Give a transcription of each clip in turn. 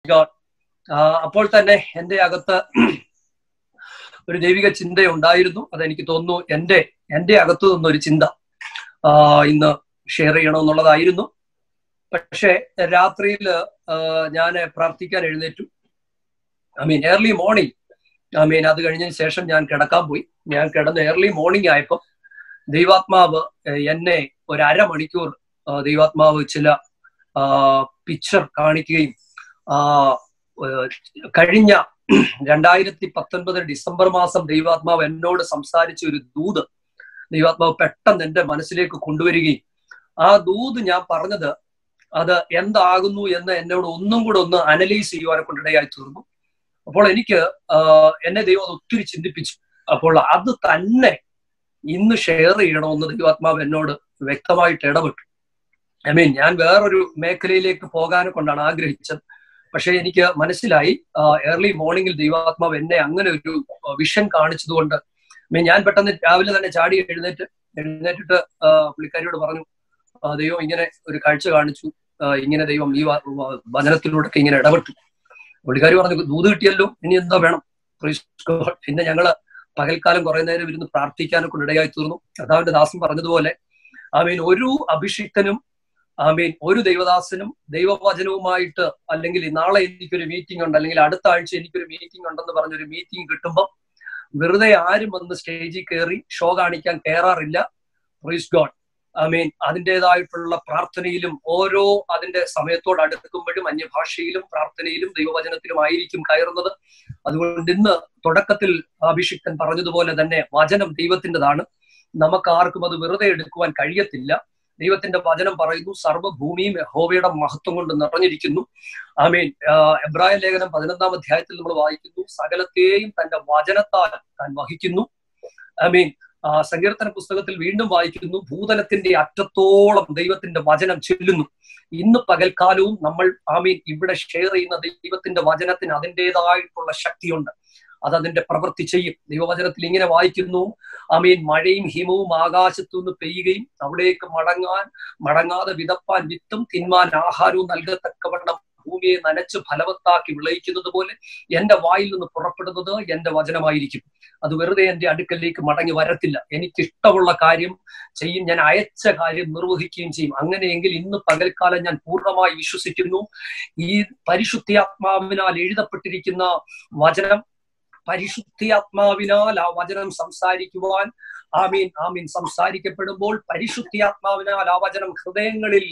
God. അപ്പോൾ തന്നെ എൻ്റെ അകത്ത് ഒരു ദൈവിക ചിന്തയുണ്ടായിരുന്നു. അതെനിക്ക് തോന്നുന്നു എൻ്റെ അകത്തു നിന്നൊരു ചിന്ത ഇന്ന് ഷെയർ ചെയ്യണമെന്നുള്ളതായിരുന്നു. പക്ഷെ രാത്രിയിൽ ഞാൻ പ്രാർത്ഥിക്കാൻ എഴുന്നേറ്റു. Early morning. അത് കഴിഞ്ഞതിന് ശേഷം ഞാൻ കിടക്കാൻ പോയി. ഞാൻ കിടന്ന് ഏർലി മോർണിംഗ് ആയപ്പോൾ ദൈവാത്മാവ് എന്നെ ഒരു അരമണിക്കൂർ ദൈവാത്മാവ് ചില പിക്ചർ കാണിക്കുകയും കഴിഞ്ഞ 2019 ഡിസംബർ മാസം ദൈവാത്മാവ് എന്നോട് സംസാരിച്ച ഒരു ദൂത് ദൈവാത്മാവ് പെട്ടെന്ന് എൻ്റെ മനസ്സിലേക്ക് കൊണ്ടുവരികയും ആ ദൂത് ഞാൻ പറഞ്ഞത് അത് എന്താകുന്നു എന്ന് എന്നോട് ഒന്നും കൂടെ ഒന്ന് അനലൈസ് ചെയ്യുവാനെ കൊണ്ടിടയായി തീർന്നു. അപ്പോൾ എനിക്ക് എന്നെ ദൈവം അത് ഒത്തിരി ചിന്തിപ്പിച്ചു. അപ്പോൾ അത് തന്നെ ഇന്ന് ഷെയർ ചെയ്യണമെന്ന് ദൈവാത്മാവ് എന്നോട് വ്യക്തമായിട്ട് ഇടപെട്ടു. ഞാൻ വേറൊരു മേഖലയിലേക്ക് പോകാനെ കൊണ്ടാണ് ആഗ്രഹിച്ചത്. പക്ഷെ എനിക്ക് മനസ്സിലായി ഏർലി മോർണിംഗിൽ ദൈവാത്മാവ് എന്നെ അങ്ങനെ ഒരു വിഷൻ കാണിച്ചതുകൊണ്ട് ഞാൻ പെട്ടെന്ന് രാവിലെ തന്നെ ചാടി എഴുന്നേറ്റിട്ട് പുള്ളിക്കാരിയോട് പറഞ്ഞു, ദൈവം ഇങ്ങനെ ഒരു കാഴ്ച കാണിച്ചു, ഇങ്ങനെ ദൈവം ഈ വചനത്തിലൂടെ ഇങ്ങനെ ഇടപെട്ടു. പുള്ളിക്കാരി പറഞ്ഞു, ദൂത് കിട്ടിയല്ലോ, ഇനി എന്താ വേണം. പിന്നെ ഞങ്ങള് പകൽക്കാലം കുറെ നേരം ഇരുന്ന് പ്രാർത്ഥിക്കാനൊക്കെ ഇടയായി തീർന്നു. കർത്താവിന്റെ ദാസൻ പറഞ്ഞതുപോലെ ഒരു അഭിഷിക്തനും ഒരു ദൈവദാസനും ദൈവവചനവുമായിട്ട് അല്ലെങ്കിൽ നാളെ എനിക്കൊരു മീറ്റിംഗ് ഉണ്ട്, അല്ലെങ്കിൽ അടുത്ത ആഴ്ച എനിക്കൊരു മീറ്റിംഗ് ഉണ്ടെന്ന് പറഞ്ഞൊരു മീറ്റിംഗ് കിട്ടുമ്പോൾ വെറുതെ ആരും വന്ന് സ്റ്റേജിൽ കയറി ഷോ കാണിക്കാൻ കയറാറില്ല. Praise God. അതിൻ്റെതായിട്ടുള്ള പ്രാർത്ഥനയിലും ഓരോ അതിന്റെ സമയത്തോട് അടുക്കുമ്പോഴും അന്യഭാഷയിലും പ്രാർത്ഥനയിലും ദൈവവചനത്തിലും ആയിരിക്കും കയറുന്നത്. അതുകൊണ്ട് ഇന്ന് തുടക്കത്തിൽ അഭിഷിക്തൻ പറഞ്ഞതുപോലെ തന്നെ വചനം ദൈവത്തിൻ്റെതാണ്. നമുക്ക് ആർക്കും അത് വെറുതെ എടുക്കുവാൻ കഴിയത്തില്ല. ദൈവത്തിന്റെ വചനം പറയുന്നു, സർവ്വഭൂമിയും യഹോവയുടെ മഹത്വം കൊണ്ട് നിറഞ്ഞിരിക്കുന്നു. എബ്രായ ലേഖനം 11-ാം അധ്യായത്തിൽ നമ്മൾ വായിക്കുന്നു, സകലത്തെയും തന്റെ വചനത്താൽ താൻ വഹിക്കുന്നു. സങ്കീർത്തന പുസ്തകത്തിൽ വീണ്ടും വായിക്കുന്നു, ഭൂതലത്തിന്റെ അറ്റത്തോളം ദൈവത്തിന്റെ വചനം ചെല്ലുന്നു. ഇന്ന് പകൽക്കാലവും നമ്മൾ ഇവിടെ ഷെയർ ചെയ്യുന്ന ദൈവത്തിന്റെ വചനത്തിന് അതിൻ്റെതായിട്ടുള്ള ശക്തിയുണ്ട്. അതതിന്റെ പ്രവൃത്തി ചെയ്യും. ദൈവവചനത്തിൽ ഇങ്ങനെ വായിക്കുന്നു, മഴയും ഹിമവും ആകാശത്തു നിന്ന് പെയ്യുകയും അവിടേക്ക് മടങ്ങാതെ വിതപ്പാൻ വിത്തും തിന്മാൻ ആഹാരവും നൽകത്തക്കവണ്ണം ഭൂമിയെ നനച്ച് ഫലവത്താക്കി വിളയിക്കുന്നത് പോലെ എന്റെ വായിൽ നിന്ന് പുറപ്പെടുന്നത് എന്റെ വചനമായിരിക്കും. അത് വെറുതെ എന്റെ അടുക്കലേക്ക് മടങ്ങി വരത്തില്ല. എനിക്കിഷ്ടമുള്ള കാര്യം ചെയ്യും, ഞാൻ അയച്ച കാര്യം നിർവഹിക്കുകയും ചെയ്യും. അങ്ങനെയെങ്കിൽ ഇന്ന് പകൽക്കാലം ഞാൻ പൂർണ്ണമായി വിശ്വസിക്കുന്നു, ഈ പരിശുദ്ധാത്മാവിനാൽ എഴുതപ്പെട്ടിരിക്കുന്ന വചനം, പരിശുദ്ധാത്മാവിനാൽ ആ വചനം സംസാരിക്കുവാൻ സംസാരിക്കപ്പെടുമ്പോൾ പരിശുദ്ധാത്മാവിനാൽ ആ വചനം ഹൃദയങ്ങളിൽ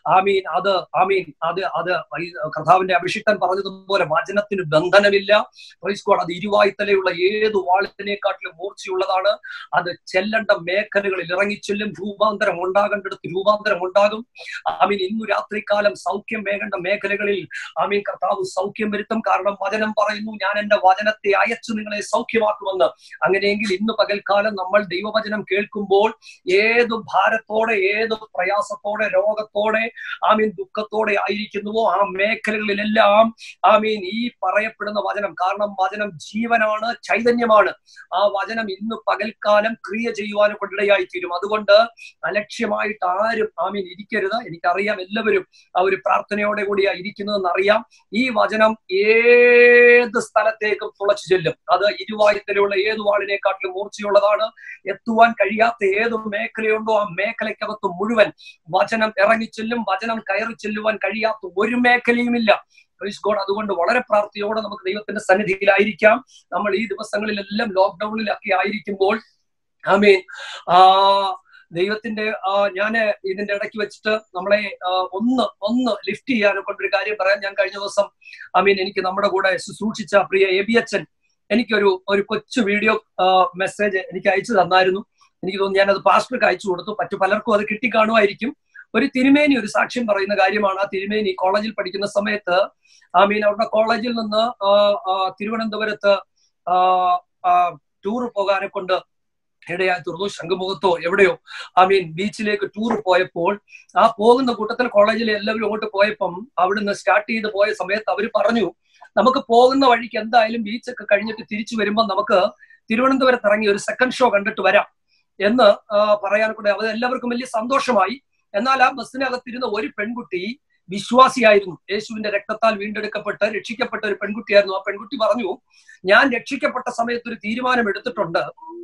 അത് കർത്താവിന്റെ അഭിഷിക്തൻ പറഞ്ഞതുപോലെ വചനത്തിന് ബന്ധനമില്ല. Praise God. അത് ഇരുവായ്ത്തലയുള്ള ഏത് വാളിനെക്കാട്ടിലും മൂർച്ചയുള്ളതാണ്. അത് ചെല്ലേണ്ട മേഖലകളിൽ ഇറങ്ങിച്ചെല്ലും. രൂപാന്തരം ഉണ്ടാകേണ്ടടുത്ത് രൂപാന്തരം ഉണ്ടാകും. ഇന്നു രാത്രികാലം സൗഖ്യം വേകേണ്ട മേഖലകളിൽ കർത്താവ് സൗഖ്യം വരുത്തും. കാരണം വചനം പറയുന്നു, ഞാൻ എന്റെ വചനത്തെ അയച്ചു നിങ്ങളെ സൗഖ്യമാക്കുമെന്ന്. അങ്ങനെയെങ്കിൽ ഇന്ന് പകൽക്കാലം നമ്മൾ ദൈവവചനം കേൾക്കുമ്പോൾ ഏത് ഭാരത്തോടെ, ഏത് പ്രയാസത്തോടെ, രോഗത്തോടെ, ദുഃഖത്തോടെ ആയിരിക്കുന്നുവോ ആ മേഖലകളിലെല്ലാം ഈ പറയപ്പെടുന്ന വചനം, കാരണം വചനം ജീവനാണ്, ചൈതന്യമാണ്. ആ വചനം ഇന്ന് പകൽക്കാലം ക്രിയ ചെയ്യുവാനും കൊണ്ടിടയായി തീരും. അതുകൊണ്ട് അലക്ഷ്യമായിട്ട് ആരും ഇരിക്കരുത്. എനിക്കറിയാം എല്ലാവരും ആ ഒരു പ്രാർത്ഥനയോടെ കൂടിയാ ഇരിക്കുന്നതെന്ന് അറിയാം. ഈ വചനം ഏത് സ്ഥലത്തേക്കും തുളച്ചു ചെല്ലും. അത് ഇരുവായുത്തലുള്ള ഏത് വാളിനെക്കാട്ടിലും മൂർച്ചയുള്ളതാണ്. എത്തുവാൻ കഴിയാത്ത ഏത് മേഖലയുണ്ടോ ആ മേഖലയ്ക്കകത്ത് മുഴുവൻ വചനം ഇറങ്ങിച്ചെല്ലും. വചനം കയറി ചെല്ലുവാൻ കഴിയാത്ത ഒരു മേഖലയുമില്ല. Price God. അതുകൊണ്ട് വളരെ പ്രാർത്ഥനയോടെ നമുക്ക് ദൈവത്തിന്റെ സന്നിധിയിലായിരിക്കാം. നമ്മൾ ഈ ദിവസങ്ങളിലെല്ലാം ലോക്ക്ഡൌണിലൊക്കെ ആയിരിക്കുമ്പോൾ ദൈവത്തിന്റെ ഞാന് ഇതിന്റെ ഇടയ്ക്ക് വെച്ചിട്ട് നമ്മളെ ഒന്ന് ലിഫ്റ്റ് ചെയ്യാനെ കൊണ്ടൊരു കാര്യം പറയാൻ. ഞാൻ കഴിഞ്ഞ ദിവസം എനിക്ക് നമ്മുടെ കൂടെ ശുശ്രൂഷിച്ച പ്രിയ എബിയച്ചൻ എനിക്കൊരു കൊച്ചു വീഡിയോ മെസ്സേജ് എനിക്ക് അയച്ചു തന്നായിരുന്നു. എനിക്ക് തോന്നുന്നു ഞാനത് പാസ്റ്റർക്ക് അയച്ചു കൊടുത്തു. പലർക്കും അത് കിട്ടിക്കാണുമായിരിക്കും. ഒരു തിരുമേനി ഒരു സാക്ഷ്യം പറയുന്ന കാര്യമാണ്. ആ തിരുമേനി കോളേജിൽ പഠിക്കുന്ന സമയത്ത് അവരുടെ കോളേജിൽ നിന്ന് തിരുവനന്തപുരത്ത് ടൂർ പോകാനെ കൊണ്ട് ഇടയായി തീർന്നു. ശംഖുമുഖത്തോ എവിടെയോ ബീച്ചിലേക്ക് ടൂർ പോയപ്പോൾ ആ പോകുന്ന കൂട്ടത്തിൽ കോളേജിലെ എല്ലാവരും അങ്ങോട്ട് പോയപ്പം അവിടുന്ന് സ്റ്റാർട്ട് ചെയ്ത് പോയ സമയത്ത് അവർ പറഞ്ഞു, നമുക്ക് പോകുന്ന വഴിക്ക് എന്തായാലും ബീച്ചൊക്കെ കഴിഞ്ഞിട്ട് തിരിച്ചു വരുമ്പോൾ നമുക്ക് തിരുവനന്തപുരത്ത് ഇറങ്ങി ഒരു സെക്കൻഡ് ഷോ കണ്ടിട്ട് വരാം എന്ന് പറയാൻ കൂടെ അത് എല്ലാവർക്കും വലിയ സന്തോഷമായി. എന്നാൽ ആ ബസ്സിനകത്തിരുന്ന ഒരു പെൺകുട്ടി വിശ്വാസിയായിരുന്നു. യേശുവിന്റെ രക്തത്താൽ വീണ്ടെടുക്കപ്പെട്ട് രക്ഷിക്കപ്പെട്ട ഒരു പെൺകുട്ടിയായിരുന്നു. ആ പെൺകുട്ടി പറഞ്ഞു, ഞാൻ രക്ഷിക്കപ്പെട്ട സമയത്ത് ഒരു തീരുമാനം എടുത്തിട്ടുണ്ട്,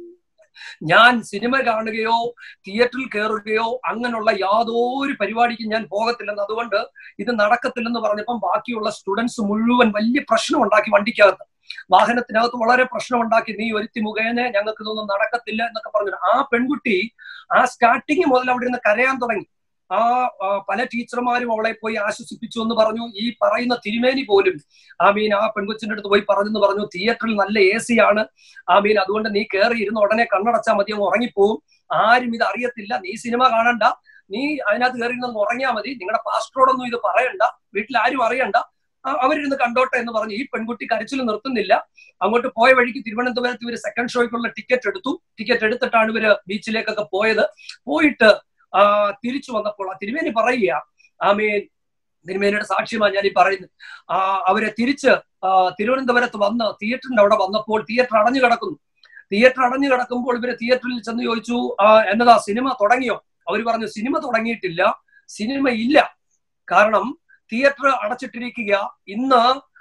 ഞാൻ സിനിമ കാണുകയോ തിയേറ്ററിൽ കയറുകയോ അങ്ങനെയുള്ള യാതൊരു പരിപാടിക്കും ഞാൻ പോകത്തില്ലെന്ന്, അതുകൊണ്ട് ഇത് നടക്കത്തില്ലെന്ന് പറഞ്ഞപ്പം ബാക്കിയുള്ള സ്റ്റുഡൻസ് മുഴുവൻ വലിയ പ്രശ്നം ഉണ്ടാക്കി. വണ്ടിക്കകത്ത് വാഹനത്തിനകത്ത് വളരെ പ്രശ്നം ഉണ്ടാക്കി. നീ ഒരുത്തി മുഖേന ഞങ്ങൾക്ക് ഇതൊന്നും നടക്കത്തില്ല എന്നൊക്കെ പറഞ്ഞു. ആ പെൺകുട്ടി ആ സ്റ്റാർട്ടിങ് മുതൽ അവിടെ നിന്ന് കരയാൻ തുടങ്ങി. പല ടീച്ചർമാരും അവളെ പോയി ആശ്വസിപ്പിച്ചു എന്ന് പറഞ്ഞു. ഈ പറയുന്ന തിരുമേനി പോലും ആ പെൺകൊച്ചിന്റെ അടുത്ത് പോയി പറഞ്ഞെന്ന് പറഞ്ഞു, തിയേറ്ററിൽ നല്ല AC ആണ്, അതുകൊണ്ട് നീ കയറി ഇരുന്ന് ഉടനെ കണ്ണടച്ചാൽ മതി, അങ്ങ് ഉറങ്ങിപ്പോവും, ആരും ഇത് അറിയത്തില്ല, നീ സിനിമ കാണണ്ട, നീ അതിനകത്ത് കയറി ഇരുന്ന് ഉറങ്ങിയാൽ മതി, നിങ്ങളുടെ പാസ്റ്ററോടൊന്നും ഇത് പറയണ്ട, വീട്ടിൽ ആരും അറിയണ്ട, അവരിരുന്ന് കണ്ടോട്ടെ എന്ന് പറഞ്ഞു. ഈ പെൺകുട്ടി കരച്ചിൽ നിർത്തുന്നില്ല. അങ്ങോട്ട് പോയ വഴിക്ക് തിരുവനന്തപുരത്ത് ഇവര് സെക്കൻഡ് ഷോയ്ക്കുള്ള ടിക്കറ്റ് എടുത്തു. ടിക്കറ്റ് എടുത്തിട്ടാണ് ഇവര് ബീച്ചിലേക്കൊക്കെ പോയത്. പോയിട്ട് തിരിച്ചു വന്നപ്പോൾ ആ തിരുമേനി പറയുക, തിരുമേനിയുടെ സാക്ഷ്യമാണ് ഞാൻ ഈ പറയുന്നത്, അവരെ തിരിച്ച് തിരുവനന്തപുരത്ത് വന്ന് തിയേറ്ററിന്റെ അവിടെ വന്നപ്പോൾ തിയേറ്റർ അടഞ്ഞു കിടക്കുന്നു. തിയേറ്റർ അടഞ്ഞു കിടക്കുമ്പോൾ ഇവര് തിയേറ്ററിൽ ചെന്ന് ചോദിച്ചു, എന്നതാ സിനിമ തുടങ്ങിയോ? അവര് പറഞ്ഞു, സിനിമ തുടങ്ങിയിട്ടില്ല, സിനിമ ഇല്ല, കാരണം തിയേറ്റർ അടച്ചിട്ടിരിക്കുക. ഇന്ന്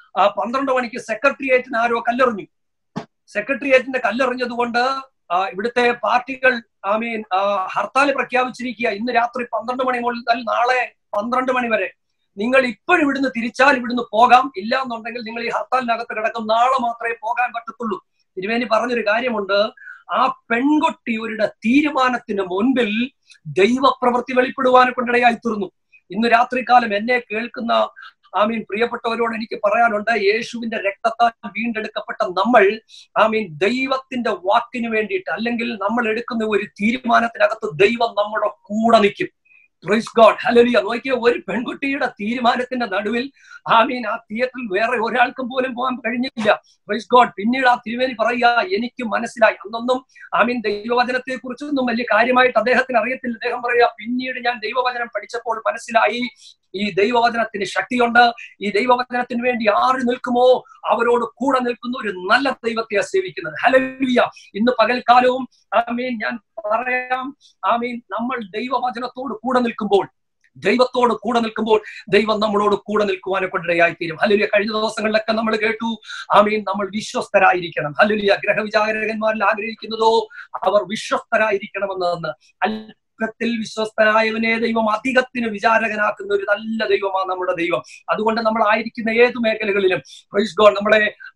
12 മണിക്ക് സെക്രട്ടേറിയറ്റിന് ആരോ കല്ലെറിഞ്ഞു. സെക്രട്ടേറിയറ്റിന്റെ കല്ലെറിഞ്ഞത് കൊണ്ട് ഇവിടുത്തെ പാർട്ടികൾ ഹർത്താൽ പ്രഖ്യാപിച്ചിരിക്കുക. ഇന്ന് രാത്രി 12 മണി മുതൽ നാളെ 12 മണി വരെ നിങ്ങൾ ഇപ്പോഴും ഇവിടുന്ന് തിരിച്ചാൽ ഇവിടുന്ന് പോകാം, ഇല്ല എന്നുണ്ടെങ്കിൽ നിങ്ങൾ ഈ ഹർത്താലിനകത്ത് കിടക്കും, നാളെ മാത്രമേ പോകാൻ പറ്റത്തുള്ളൂ. തിരുമേനി പറഞ്ഞൊരു കാര്യമുണ്ട്, ആ പെൺകുട്ടിയുടെ തീരുമാനത്തിന് മുൻപിൽ ദൈവപ്രവൃത്തി വെളിപ്പെടുവാനെ കൊണ്ടിടയായി തീർന്നു. ഇന്ന് രാത്രികാലം എന്നെ കേൾക്കുന്ന പ്രിയപ്പെട്ടവരോട് എനിക്ക് പറയാനുണ്ട്, യേശുവിന്റെ രക്തത്താൽ വീണ്ടെടുക്കപ്പെട്ട നമ്മൾ ദൈവത്തിന്റെ വാക്കിന് വേണ്ടിയിട്ട്, അല്ലെങ്കിൽ നമ്മൾ എടുക്കുന്ന ഒരു തീരുമാനത്തിനകത്ത് ദൈവം നമ്മുടെ കൂടെ നിൽക്കും. Price God, hallelujah. നോക്കിയ ഒരു പെൺകുട്ടിയുടെ തീരുമാനത്തിന്റെ നടുവിൽ ആ തിയേറ്ററിൽ വേറെ ഒരാൾക്കും പോലും പോകാൻ കഴിഞ്ഞില്ല. Praise God. പിന്നീട് ആ തിരുമേനി പറയുക, എനിക്ക് മനസ്സിലായി, അന്നൊന്നും ദൈവവചനത്തെ കുറിച്ചൊന്നും വലിയ കാര്യമായിട്ട് അദ്ദേഹത്തിന് അറിയത്തില്ല. അദ്ദേഹം പറയുക, പിന്നീട് ഞാൻ ദൈവവചനം പഠിച്ചപ്പോൾ മനസ്സിലായി, ഈ ദൈവവചനത്തിന് ശക്തിയുണ്ട്. ഈ ദൈവവചനത്തിന് വേണ്ടി ആര് നിൽക്കുമോ അവരോട് കൂടെ നിൽക്കുന്ന ഒരു നല്ല ദൈവത്തെ സേവിക്കുന്നത്. ഹല്ലേലൂയ. ഇന്ന് പകൽക്കാലവും ഞാൻ പറയാം, നമ്മൾ ദൈവവചനത്തോട് കൂടെ നിൽക്കുമ്പോൾ, ദൈവത്തോട് കൂടെ നിൽക്കുമ്പോൾ ദൈവം നമ്മളോട് കൂടെ നിൽക്കുവാനെ കൊണ്ടിടയായി തീരും. ഹല്ലേലൂയ. കഴിഞ്ഞ ദിവസങ്ങളിലൊക്കെ നമ്മൾ കേട്ടു, നമ്മൾ വിശ്വസ്തരായിരിക്കണം. ഹല്ലേലൂയ. ഗ്രഹവിചാരകന്മാരിൽ ആഗ്രഹിക്കുന്നതോ അവർ വിശ്വസ്തരായിരിക്കണമെന്ന്. ത്തിൽ വിശ്വസ്തനായവനെ ദൈവം അധികത്തിന് വിചാരകനാക്കുന്ന ഒരു നല്ല ദൈവമാണ് നമ്മുടെ ദൈവം. അതുകൊണ്ട് നമ്മൾ ആയിരിക്കുന്ന ഏതു മേഖലകളിലും, പ്രൈസ് ഗോഡ്, നമ്മളെ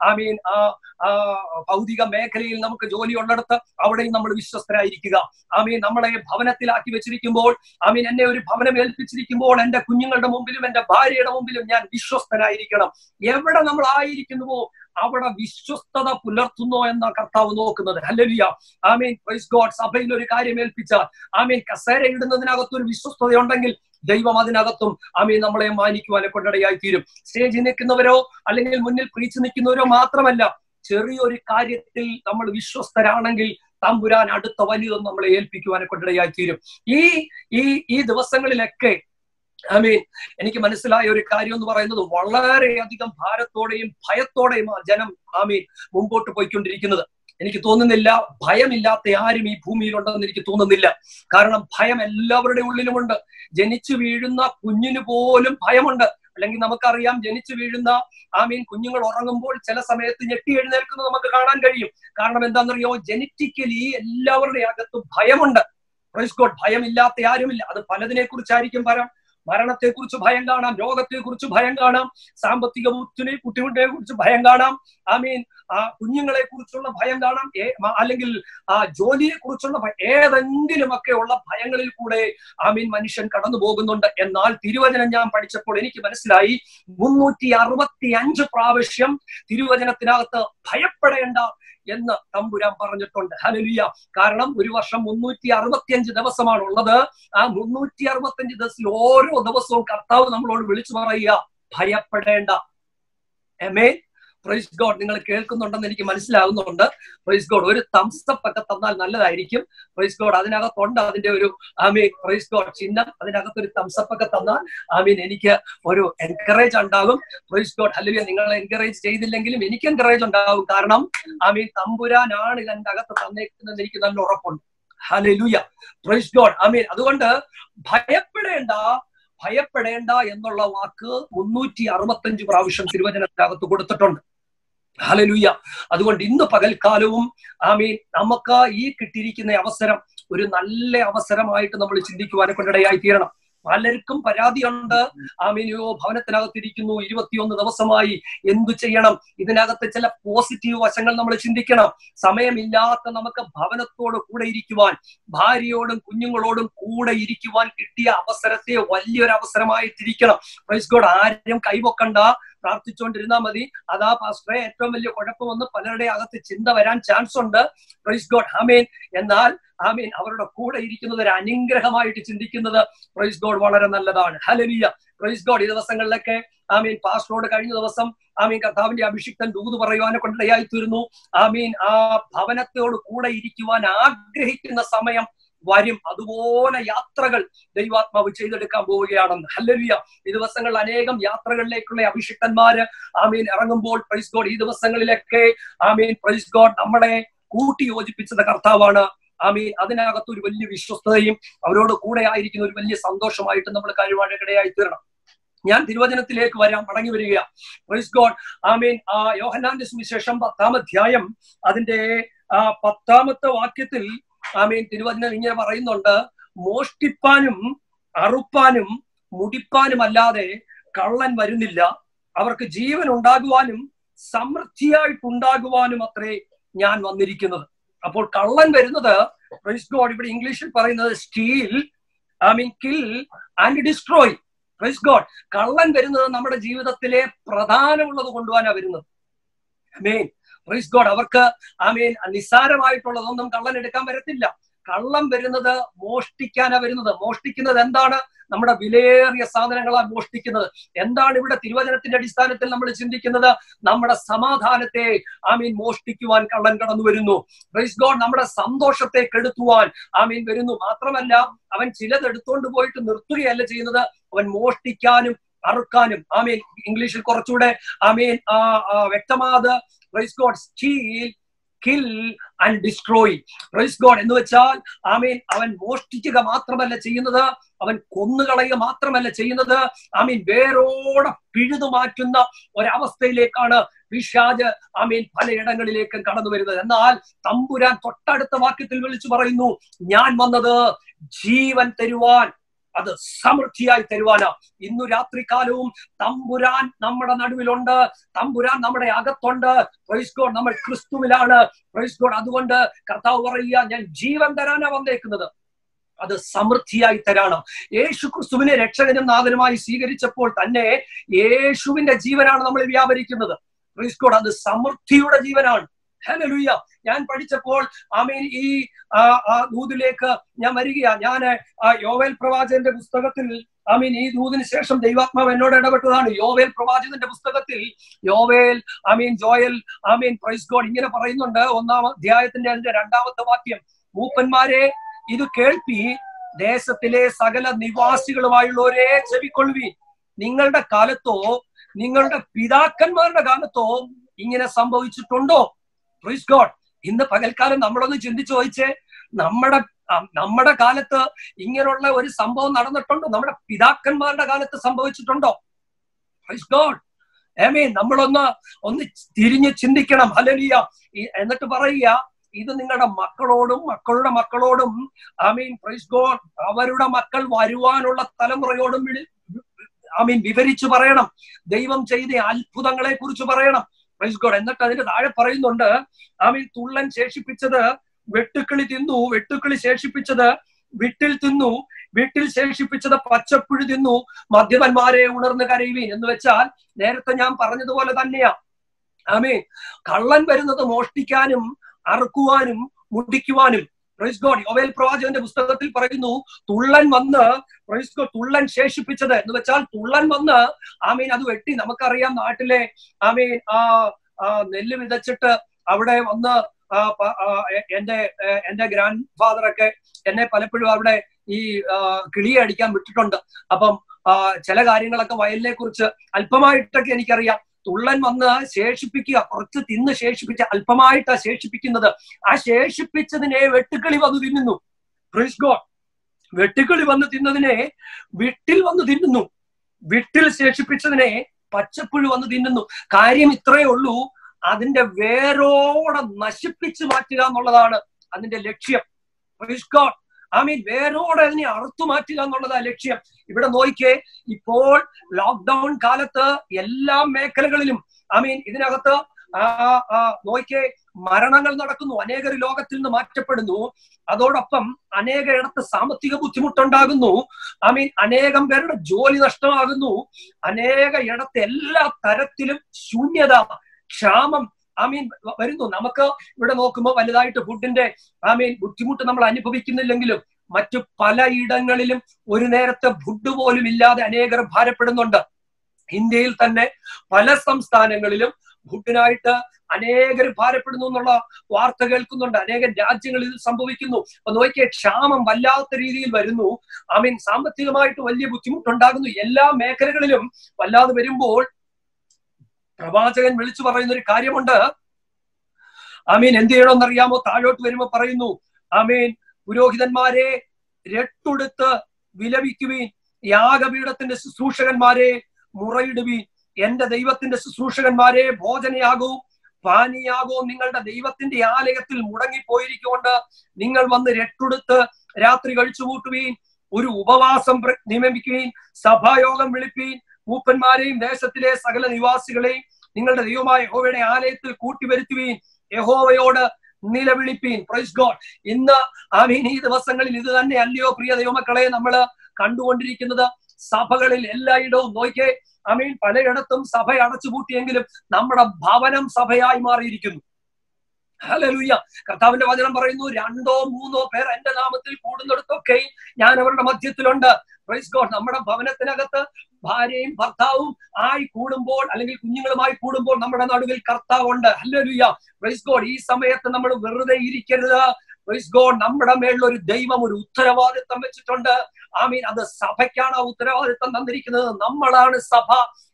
ഭൗതിക മേഖലയിൽ നമുക്ക് ജോലി ഉള്ളിടത്ത് അവിടെയും നമ്മൾ വിശ്വസ്തരായിരിക്കുക. നമ്മളെ ഭവനത്തിലാക്കി വെച്ചിരിക്കുമ്പോൾ, എന്നെ ഒരു ഭവനം ഏൽപ്പിച്ചിരിക്കുമ്പോൾ എന്റെ കുഞ്ഞുങ്ങളുടെ മുമ്പിലും എന്റെ ഭാര്യയുടെ മുമ്പിലും ഞാൻ വിശ്വസ്തനായിരിക്കണം. എവിടെ നമ്മൾ ആയിരിക്കുന്നുവോ അവിടെ വിശ്വസ്തത പുലർത്തുന്നോ എന്ന കർത്താവ് നോക്കുന്നത്. ഹല്ലേലൂയ. Praise God. സഭയിൽ ഒരു കാര്യം ഏൽപ്പിച്ചാൽ കസേര ഇടുന്നതിനകത്ത് ഒരു വിശ്വസ്തത ഉണ്ടെങ്കിൽ ദൈവം അതിനകത്തും നമ്മളെ മാനിക്കുവാനെ കൊണ്ടിടയായി തീരും. സ്റ്റേജിൽ നിൽക്കുന്നവരോ അല്ലെങ്കിൽ മുന്നിൽ പ്രീച്ച് നിൽക്കുന്നവരോ മാത്രമല്ല, ചെറിയൊരു കാര്യത്തിൽ നമ്മൾ വിശ്വസ്തരാണെങ്കിൽ തമ്പുരാൻ അടുത്ത വലുതും നമ്മളെ ഏൽപ്പിക്കുവാനെ കൊണ്ടിടയായി തീരും. ഈ ദിവസങ്ങളിലൊക്കെ എനിക്ക് മനസ്സിലായ ഒരു കാര്യം എന്ന് പറയുന്നത്, വളരെയധികം ഭാരത്തോടെയും ഭയത്തോടെയും ആ ജനം മുമ്പോട്ട് പോയിക്കൊണ്ടിരിക്കുന്നത്. എനിക്ക് തോന്നുന്നില്ല ഭയമില്ലാത്ത ആരും ഈ ഭൂമിയിലുണ്ടെന്ന് എനിക്ക് തോന്നുന്നില്ല. കാരണം ഭയം എല്ലാവരുടെ ഉള്ളിലുമുണ്ട്. ജനിച്ചു വീഴുന്ന കുഞ്ഞിന് പോലും ഭയമുണ്ട്. അല്ലെങ്കിൽ നമുക്കറിയാം, ജനിച്ചു വീഴുന്ന കുഞ്ഞുങ്ങൾ ഉറങ്ങുമ്പോൾ ചില സമയത്ത് ഞെട്ടി എഴുന്നേൽക്കുന്നത് നമുക്ക് കാണാൻ കഴിയും. കാരണം എന്താണെന്നറിയോ, ജനറ്റിക്കലി എല്ലാവരുടെ അകത്തും ഭയമുണ്ട്. Praise God. ഭയമില്ലാത്ത ആരുമില്ല. അത് പലതിനെ കുറിച്ചായിരിക്കും. മരണത്തെ കുറിച്ച് ഭയം കാണാം, രോഗത്തെ കുറിച്ച് ഭയം കാണാം, സാമ്പത്തിക ബുദ്ധിമുട്ടിനെ കുറിച്ച് ഭയം കാണാം, കുഞ്ഞുങ്ങളെ കുറിച്ചുള്ള ഭയം കാണാം, അല്ലെങ്കിൽ ജോലിയെ കുറിച്ചുള്ള ഏതെങ്കിലുമൊക്കെ ഉള്ള ഭയങ്ങളിൽ കൂടെ മനുഷ്യൻ കടന്നു പോകുന്നുണ്ട്. എന്നാൽ തിരുവചനം ഞാൻ പഠിച്ചപ്പോൾ എനിക്ക് മനസ്സിലായി, 365 പ്രാവശ്യം തിരുവചനത്തിനകത്ത് ഭയപ്പെടേണ്ട എന്ന് തമ്പുരാൻ പറഞ്ഞിട്ടുണ്ട്. ഹല്ലേലൂയ. കാരണം ഒരു വർഷം 365 ദിവസമാണുള്ളത്. ആ 365 ദിവസത്തിൽ ഓരോ ദിവസവും കർത്താവ് നമ്മളോട് വിളിച്ചു പറയുക, ഭയപ്പെടേണ്ട. ആമേൻ. Praise God. നിങ്ങൾ കേൾക്കുന്നുണ്ടെന്ന് എനിക്ക് മനസ്സിലാകുന്നുണ്ട്. Price God. ഒരു തംസപ്പ് ഒക്കെ തന്നാൽ നല്ലതായിരിക്കും. Praise God. അതിനകത്തുണ്ട് അതിന്റെ ഒരു പ്രൈസ് ഗോഡ് ചിഹ്നം. അതിനകത്തൊരു തംസപ്പ് ഒക്കെ തന്നാൽ എനിക്ക് ഒരു എൻകറേജ് ഉണ്ടാകും. Praise God. ഹല്ലേലൂയ. നിങ്ങളെ എൻകറേജ് ചെയ്തില്ലെങ്കിലും എനിക്ക് എൻകറേജ് ഉണ്ടാകും. കാരണം തമ്പുരാനാണ് ഇതിന്റെ അകത്ത് തന്നേക്കുന്നത് എനിക്ക് നല്ല ഉറപ്പുണ്ട്. ഹല്ലേലൂയ. Praise God. അതുകൊണ്ട് ഭയപ്പെടേണ്ട, ഭയപ്പെടേണ്ട എന്നുള്ള വാക്ക് 365 പ്രാവശ്യം തിരുവചനത്തിനകത്ത് കൊടുത്തിട്ടുണ്ട്. ഹല്ലേലൂയ. അതുകൊണ്ട് ഇന്ന് പകൽക്കാലവും ആമീൻ നമുക്ക് ഈ കിട്ടിയിരിക്കുന്ന അവസരം ഒരു നല്ല അവസരമായിട്ട് നമ്മൾ ചിന്തിക്കുവാനെ കൊണ്ടിടയായി തീരണം. പലർക്കും പരാതിയുണ്ട്. ആമീനോ ഭവനത്തിനകത്തിരിക്കുന്നു, 21 ദിവസമായി, എന്തു ചെയ്യണം? ഇതിനകത്ത് ചില പോസിറ്റീവ് വശങ്ങൾ നമ്മൾ ചിന്തിക്കണം. സമയമില്ലാത്ത നമുക്ക് ഭവനത്തോട് കൂടെ ഇരിക്കുവാൻ, ഭാര്യയോടും കുഞ്ഞുങ്ങളോടും കൂടെ ഇരിക്കുവാൻ കിട്ടിയ അവസരത്തെ വലിയൊരു അവസരമായിട്ടിരിക്കണം. Praise God. ആരും കൈവക്കണ്ട, പ്രാർത്ഥിച്ചുകൊണ്ടിരുന്നാൽ മതി. അതാ പാസ്റ്ററെ ഏറ്റവും വലിയ കുഴപ്പമൊന്ന് പലരുടെ അകത്ത് ചിന്ത വരാൻ ചാൻസ് ഉണ്ട്. Praise God. ആമേൻ. എന്നാൽ ആമീൻ അവരുടെ കൂടെ ഇരിക്കുന്നത് ഒരു അനുഗ്രഹമായിട്ട് ചിന്തിക്കുന്നത് പ്രൈസ് ഗോഡ് വളരെ നല്ലതാണ്. ഹല്ലേലൂയ. Praise God. ഈ ദിവസങ്ങളിലൊക്കെ ആമീൻ പാസ്റ്ററോട് കഴിഞ്ഞ ദിവസം ആമീൻ കർത്താവിന്റെ അഭിഷിക്തൻ ദൂത് പറയുവാനെ കൊണ്ടിടയായി തീർന്നു. ആമീൻ ആ ഭവനത്തോട് കൂടെ ഇരിക്കുവാൻ ആഗ്രഹിക്കുന്ന സമയം വരും. അതുപോലെ യാത്രകൾ ദൈവാത്മാവ് ചെയ്തെടുക്കാൻ പോവുകയാണെന്ന്. ഹല്ലേലൂയ. ഈ ദിവസങ്ങളിൽ അനേകം യാത്രകളിലേക്കുള്ള അഭിഷിക്തന്മാര് ആമീൻ ഇറങ്ങുമ്പോൾ പ്രൈസ് ഗോഡ് ഈ ദിവസങ്ങളിലൊക്കെ ആമീൻ പ്രൈസ് ഗോഡ് നമ്മളെ കൂട്ടി യോജിപ്പിച്ചത് കർത്താവാണ്. ആമീൻ. അതിനകത്ത് ഒരു വലിയ വിശ്വസ്തതയും അവരോട് കൂടെ ആയിരിക്കുന്ന ഒരു വലിയ സന്തോഷമായിട്ട് നമ്മൾ കഴിവാനിടയായി തീരണം. ഞാൻ തിരുവചനത്തിലേക്ക് മടങ്ങി വരിക. Praise God. ആമീൻ. യോഹന്നാന്റെ സുവിശേഷം 10-ാം അധ്യായം അതിന്റെ 10-ാമത്തെ വാക്യത്തിൽ ആമീൻ തിരുവചനം ഇങ്ങനെ പറയുന്നുണ്ട്: മോഷ്ടിപ്പാനും അറുപ്പാനും മുടിപ്പാനും അല്ലാതെ കള്ളൻ വരുന്നില്ല, അവർക്ക് ജീവൻ ഉണ്ടാകുവാനും സമൃദ്ധിയായിട്ടുണ്ടാകുവാനും അത്രേ ഞാൻ വന്നിരിക്കുന്നത്. അപ്പോൾ കള്ളൻ വരുന്നത് പ്രൈസ് ഗോഡ് ഇവിടെ ഇംഗ്ലീഷിൽ പറയുന്നത് steal, kill and destroy. Praise God. കള്ളൻ വരുന്നത് നമ്മുടെ ജീവിതത്തിലെ പ്രധാനമുള്ളത് കൊണ്ടുപോകാനാണ് വരുന്നത്. ആമേൻ. Praise God. അവർക്ക് ആമേൻ നിസ്സാരമായിട്ടുള്ളതൊന്നും കള്ളൻ എടുക്കാൻ വരത്തില്ല. കള്ളം വരുന്നത് മോഷ്ടിക്കാനാണ് വരുന്നത്. മോഷ്ടിക്കുന്നത് എന്താണ്? നമ്മുടെ വിലയേറിയ സാധനങ്ങളാണ് മോഷ്ടിക്കുന്നത്. എന്താണ് ഇവിടെ തിരുവചനത്തിന്റെ അടിസ്ഥാനത്തിൽ നമ്മൾ ചിന്തിക്കുന്നത്? നമ്മുടെ സമാധാനത്തെ ആമീൻ മോഷ്ടിക്കുവാൻ കള്ളൻ കടന്നു വരുന്നു. Praise God. നമ്മുടെ സന്തോഷത്തെ കെടുത്തുവാൻ ആമീൻ വരുന്നു. മാത്രമല്ല അവൻ ചിലത് എടുത്തുകൊണ്ട് പോയിട്ട് നിർത്തുകയല്ല ചെയ്യുന്നത്, അവൻ മോഷ്ടിക്കാനും അറുക്കാനും. ആമീൻ. ഇംഗ്ലീഷിൽ കുറച്ചുകൂടെ ആമീൻ വ്യക്തമാത് praise God steal, kill and destroy. Praise God. എന്ന് വെച്ചാൽ ആമീൻ അവൻ മോഷ്ടിക്കുക മാത്രമല്ല ചെയ്യുന്നത്, അവൻ കൊന്നുകളയുക മാത്രമല്ല ചെയ്യുന്നത്, ആമീൻ വേരോടെ പിഴുതു മാറ്റുന്ന ഒരവസ്ഥയിലേക്കാണ് പിശാച് ആമീൻ പലയിടങ്ങളിലേക്കും കടന്നു വരുന്നത്. എന്നാൽ തമ്പുരാൻ തൊട്ടടുത്ത വാക്യത്തിൽ വിളിച്ചു പറയുന്നു, ഞാൻ വന്നത് ജീവൻ തരുവാൻ, അത് സമൃദ്ധിയായി തരുവാനാ. ഇന്നു രാത്രികാലവും തമ്പുരാൻ നമ്മുടെ നടുവിലുണ്ട്, തമ്പുരാൻ നമ്മുടെ അകത്തുണ്ട്. Praise God. നമ്മൾ ക്രിസ്തുവിലാണ്. Price God. അതുകൊണ്ട് കർത്താവ് പറയുക, ഞാൻ ജീവൻ തരാനാ വന്നേക്കുന്നത്, അത് സമൃദ്ധിയായി തരാണ്. യേശു ക്രിസ്തുവിനെ രക്ഷകനും നാഥനുമായി സ്വീകരിച്ചപ്പോൾ തന്നെ യേശുവിന്റെ ജീവനാണ് നമ്മൾ വ്യാപരിക്കുന്നത്. Praise God. അത് സമൃദ്ധിയുടെ ജീവനാണ്. ഹല്ലേലൂയ. ഞാൻ പഠിച്ചപ്പോൾ ആമീൻ ഈ ദൂതിലേക്ക് ഞാൻ വരികയാ. ഞാൻ യോവേൽ പ്രവാചകന്റെ പുസ്തകത്തിൽ ആമീൻ ഈ ദൂതിന് ശേഷം ദൈവാത്മാവ് എന്നോട് ഇടപെട്ടതാണ്. യോവേൽ പ്രവാചകന്റെ പുസ്തകത്തിൽ യോവേൽ ആമീൻ ജോയൽ ആമീൻ പ്രൈസ് ഗോഡ് ഇങ്ങനെ പറയുന്നുണ്ട്. 1-ാം അധ്യായത്തിന്റെ 2-ാമത്തെ വാക്യം: മൂപ്പന്മാരെ ഇത് കേൾപ്പി, ദേശത്തിലെ സകല നിവാസികളുമായുള്ളവരെ ചെവിക്കൊള്ളുവീൻ. നിങ്ങളുടെ കാലത്തോ നിങ്ങളുടെ പിതാക്കന്മാരുടെ കാലത്തോ ഇങ്ങനെ സംഭവിച്ചിട്ടുണ്ടോ? Praise God. ഇന്ന് പകൽക്കാലം നമ്മളൊന്ന് ചിന്തിച്ചു ചോദിച്ചേ, നമ്മുടെ കാലത്ത് ഇങ്ങനെയുള്ള ഒരു സംഭവം നടന്നിട്ടുണ്ടോ? നമ്മുടെ പിതാക്കന്മാരുടെ കാലത്ത് സംഭവിച്ചിട്ടുണ്ടോ? Price God. ആമേൻ. നമ്മളൊന്ന് തിരിഞ്ഞ് ചിന്തിക്കണം. ഹല്ലേലൂയ. എന്നിട്ട് പറയുക, ഇത് നിങ്ങളുടെ മക്കളോടും മക്കളുടെ മക്കളോടും ആമീൻ പ്രൈസ് ഗോഡ് അവരുടെ മക്കൾ വരുവാനുള്ള തലമുറയോടും ആമീൻ വിവരിച്ചു പറയണം. ദൈവം ചെയ്ത അത്ഭുതങ്ങളെ കുറിച്ച് പറയണം. Praise God. എന്നിട്ട് അതിന്റെ താഴെ പറയുന്നുണ്ട്, ആമീൻ തുള്ളൻ ശേഷിപ്പിച്ചത് വെട്ടുക്കിളി തിന്നു, വെട്ടുക്കിളി ശേഷിപ്പിച്ചത് വിട്ടിൽ തിന്നു, വീട്ടിൽ ശേഷിപ്പിച്ചത് പച്ചപ്പുഴു തിന്നു, മദ്യപന്മാരെ ഉണർന്ന് കരയുവീൻ. എന്ന് വെച്ചാൽ നേരത്തെ ഞാൻ പറഞ്ഞതുപോലെ തന്നെയാ. ആമീൻ. കള്ളൻ വരുന്നത് മോഷ്ടിക്കാനും അറുക്കുവാനും മുടിക്കുവാനും. Praise God. യോവേൽ പ്രവാചകന്റെ പുസ്തകത്തിൽ പറയുന്നു, തുള്ളൻ വന്ന് പ്രൈസ് ഗോഡ് തുള്ളൻ ശേഷിപ്പിച്ചത് എന്ന് വെച്ചാൽ തുള്ളൻ വന്ന് ആമീൻ അത് വെട്ടി. നമുക്കറിയാം നാട്ടിലെ ആമീൻ നെല്ല് വിതച്ചിട്ട് അവിടെ വന്ന് എന്റെ ഗ്രാൻഡ് ഫാദറൊക്കെ എന്നെ പലപ്പോഴും അവിടെ ഈ കിളിയെ അടിക്കാൻ വിട്ടിട്ടുണ്ട്. അപ്പം ചില കാര്യങ്ങളൊക്കെ വയലിനെ കുറിച്ച് അല്പമായിട്ടൊക്കെ എനിക്കറിയാം. തുള്ളൻ വന്ന് ശേഷിപ്പിക്കുക, കുറച്ച് തിന്ന് ശേഷിപ്പിച്ച അല്പമായിട്ടാ ശേഷിപ്പിക്കുന്നത്. ആ ശേഷിപ്പിച്ചതിനെ വെട്ടുക്കിളി വന്ന് തിന്നുന്നു. Praise God. വെട്ടുക്കിളി വന്ന് തിന്നതിനെ വിട്ടിൽ വന്ന് തിന്നുന്നു, വിട്ടിൽ ശേഷിപ്പിച്ചതിനെ പച്ചപ്പുഴു വന്ന് തിന്നുന്നു. കാര്യം ഇത്രയേ ഉള്ളൂ, അതിന്റെ വേരോടെ നശിപ്പിച്ചു മാറ്റുക എന്നുള്ളതാണ് അതിന്റെ ലക്ഷ്യം. വേരോടെ അതിനെ അറുത്തു മാറ്റുക എന്നുള്ളതാ ലക്ഷ്യം. ഇവിടെ നോക്കിയേ, ഇപ്പോൾ ലോക്ക്ഡൌൺ കാലത്ത് എല്ലാ മേഖലകളിലും ഇതിനകത്ത് നോക്കിയേ മരണങ്ങൾ നടക്കുന്നു, അനേകർ ലോകത്തിൽ നിന്ന് മാറ്റപ്പെടുന്നു. അതോടൊപ്പം അനേക ഇടത്ത് സാമ്പത്തിക ബുദ്ധിമുട്ടുണ്ടാകുന്നു. അനേകം പേരുടെ ജോലി നഷ്ടമാകുന്നു. അനേക ഇടത്ത് എല്ലാ തരത്തിലും ശൂന്യത, ക്ഷാമം വരുന്നു. നമുക്ക് ഇവിടെ നോക്കുമ്പോൾ വലുതായിട്ട് ഫുഡിന്റെ ബുദ്ധിമുട്ട് നമ്മൾ അനുഭവിക്കുന്നില്ലെങ്കിലും മറ്റു പലയിടങ്ങളിലും ഒരു നേരത്തെ ഫുഡ് പോലും ഇല്ലാതെ അനേകർ ഭാരപ്പെടുന്നുണ്ട്. ഇന്ത്യയിൽ തന്നെ പല സംസ്ഥാനങ്ങളിലും ഫുഡിനായിട്ട് അനേകർ ഭാരപ്പെടുന്നു എന്നുള്ള വാർത്ത കേൾക്കുന്നുണ്ട്. അനേകം രാജ്യങ്ങളിൽ ഇത് സംഭവിക്കുന്നു. അപ്പൊ നോക്കിയ ക്ഷാമം വല്ലാത്ത രീതിയിൽ വരുന്നു. സാമ്പത്തികമായിട്ട് വലിയ ബുദ്ധിമുട്ടുണ്ടാകുന്നു. എല്ലാ മേഖലകളിലും വല്ലാതെ വരുമ്പോൾ പ്രവാചകൻ വിളിച്ചു പറയുന്ന ഒരു കാര്യമുണ്ട്. എന്ത് ചെയ്യണമെന്നറിയാമോ? താഴോട്ട് വരുമ്പോ പറയുന്നു, പുരോഹിതന്മാരെ രട്ടുടുത്ത് വിലപിക്കുവീൻ, യാഗപീഠത്തിന്റെ ശുശ്രൂഷകന്മാരെ മുറയിടുവീൻ, എന്റെ ദൈവത്തിന്റെ ശുശ്രൂഷകന്മാരെ ഭോജനയാകവും പാനീയാകവും നിങ്ങളുടെ ദൈവത്തിന്റെ ആലയത്തിൽ മുടങ്ങിപ്പോയിരിക്കൊണ്ട് നിങ്ങൾ വന്ന് രട്ടുടുത്ത് രാത്രി കഴിച്ചു കൂട്ടുവീൻ, ഒരു ഉപവാസം നിയമിക്കുവീൻ, സഭായോഗം വിളിപ്പീൻ, മൂപ്പന്മാരെയും ദേശത്തിലെ സകല നിവാസികളെയും നിങ്ങളുടെ ദൈവമായ യഹോവയുടെ ആലയത്തിൽ കൂട്ടിവരുത്തുവീൻ, യഹോവയോട് നിലവിളിപ്പീൻ. Praise God. ഇന്ന് ഈ ദിവസങ്ങളിൽ ഇത് തന്നെ അല്ലയോ പ്രിയ ദൈവമക്കളെ നമ്മൾ കണ്ടുകൊണ്ടിരിക്കുന്നത്? സഭകളിൽ എല്ലായിടവും നോക്കിയേ, പലയിടത്തും സഭ അടച്ചുപൂട്ടിയെങ്കിലും നമ്മുടെ ഭവനം സഭയായി മാറിയിരിക്കുന്നു. ഹല്ലേലൂയ. കർത്താവിന്റെ വചനം പറയുന്നു, 2 or 3 പേർ എന്റെ നാമത്തിൽ കൂടുന്നിടത്തൊക്കെ ഞാൻ അവരുടെ മധ്യത്തിലുണ്ട്. Price God. നമ്മുടെ ഭവനത്തിനകത്ത് ഭാര്യയും ഭർത്താവും ആയി കൂടുമ്പോൾ, അല്ലെങ്കിൽ കുഞ്ഞുങ്ങളുമായി കൂടുമ്പോൾ നമ്മുടെ നടുവിൽ കർത്താവുണ്ട്. ഹല്ലേലൂയ. Praise God. ഈ സമയത്ത് നമ്മൾ വെറുതെ ഇരിക്കരുത്. Praise God. നമ്മുടെ മേളിൽ ഒരു ദൈവം ഒരു ഉത്തരവാദിത്വം വെച്ചിട്ടുണ്ട്. അത് സഭയ്ക്കാണ് ആ ഉത്തരവാദിത്വം തന്നിരിക്കുന്നത്. നമ്മളാണ് സഭ.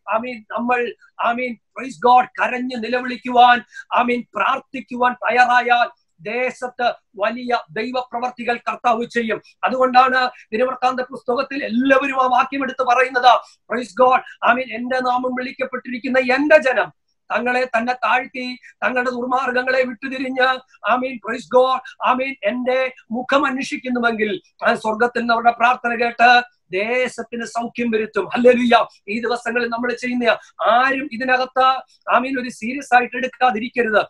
നമ്മൾ പ്രൈസ് ഗോഡ് കരഞ്ഞു നിലവിളിക്കുവാൻ പ്രാർത്ഥിക്കുവാൻ തയ്യാറായാൽ ദേശത്ത് വലിയ ദൈവപ്രവർത്തികൾ കർത്താവ് ചെയ്യും. അതുകൊണ്ടാണ് ദിനവൃത്താന്ത പുസ്തകത്തിൽ എല്ലാവരും ആ വാക്യം എടുത്ത് പറയുന്നത്, പ്രൈസ് ഗോഡ്, എന്റെ നാമം വിളിക്കപ്പെട്ടിരിക്കുന്ന എന്റെ ജനം തങ്ങളെ തന്നെ താഴ്ത്തി തങ്ങളുടെ ദുർമാർഗങ്ങളെ വിട്ടുതിരിഞ്ഞ് പ്രൈസ് ഗോഡ് എന്റെ മുഖം അന്വേഷിക്കുന്നുവെങ്കിൽ സ്വർഗത്തിൽ നിന്ന് അവരുടെ പ്രാർത്ഥന കേട്ട് ദേശത്തിന് സൗഖ്യം വരുത്തും. ഹല്ലേലൂയ. ഈ ദിവസങ്ങളിൽ നമ്മൾ ചെയ്യുന്ന ആരും ഇതിനകത്ത് ഒരു സീരിയസ് ആയിട്ട് എടുക്കാതിരിക്കരുത്.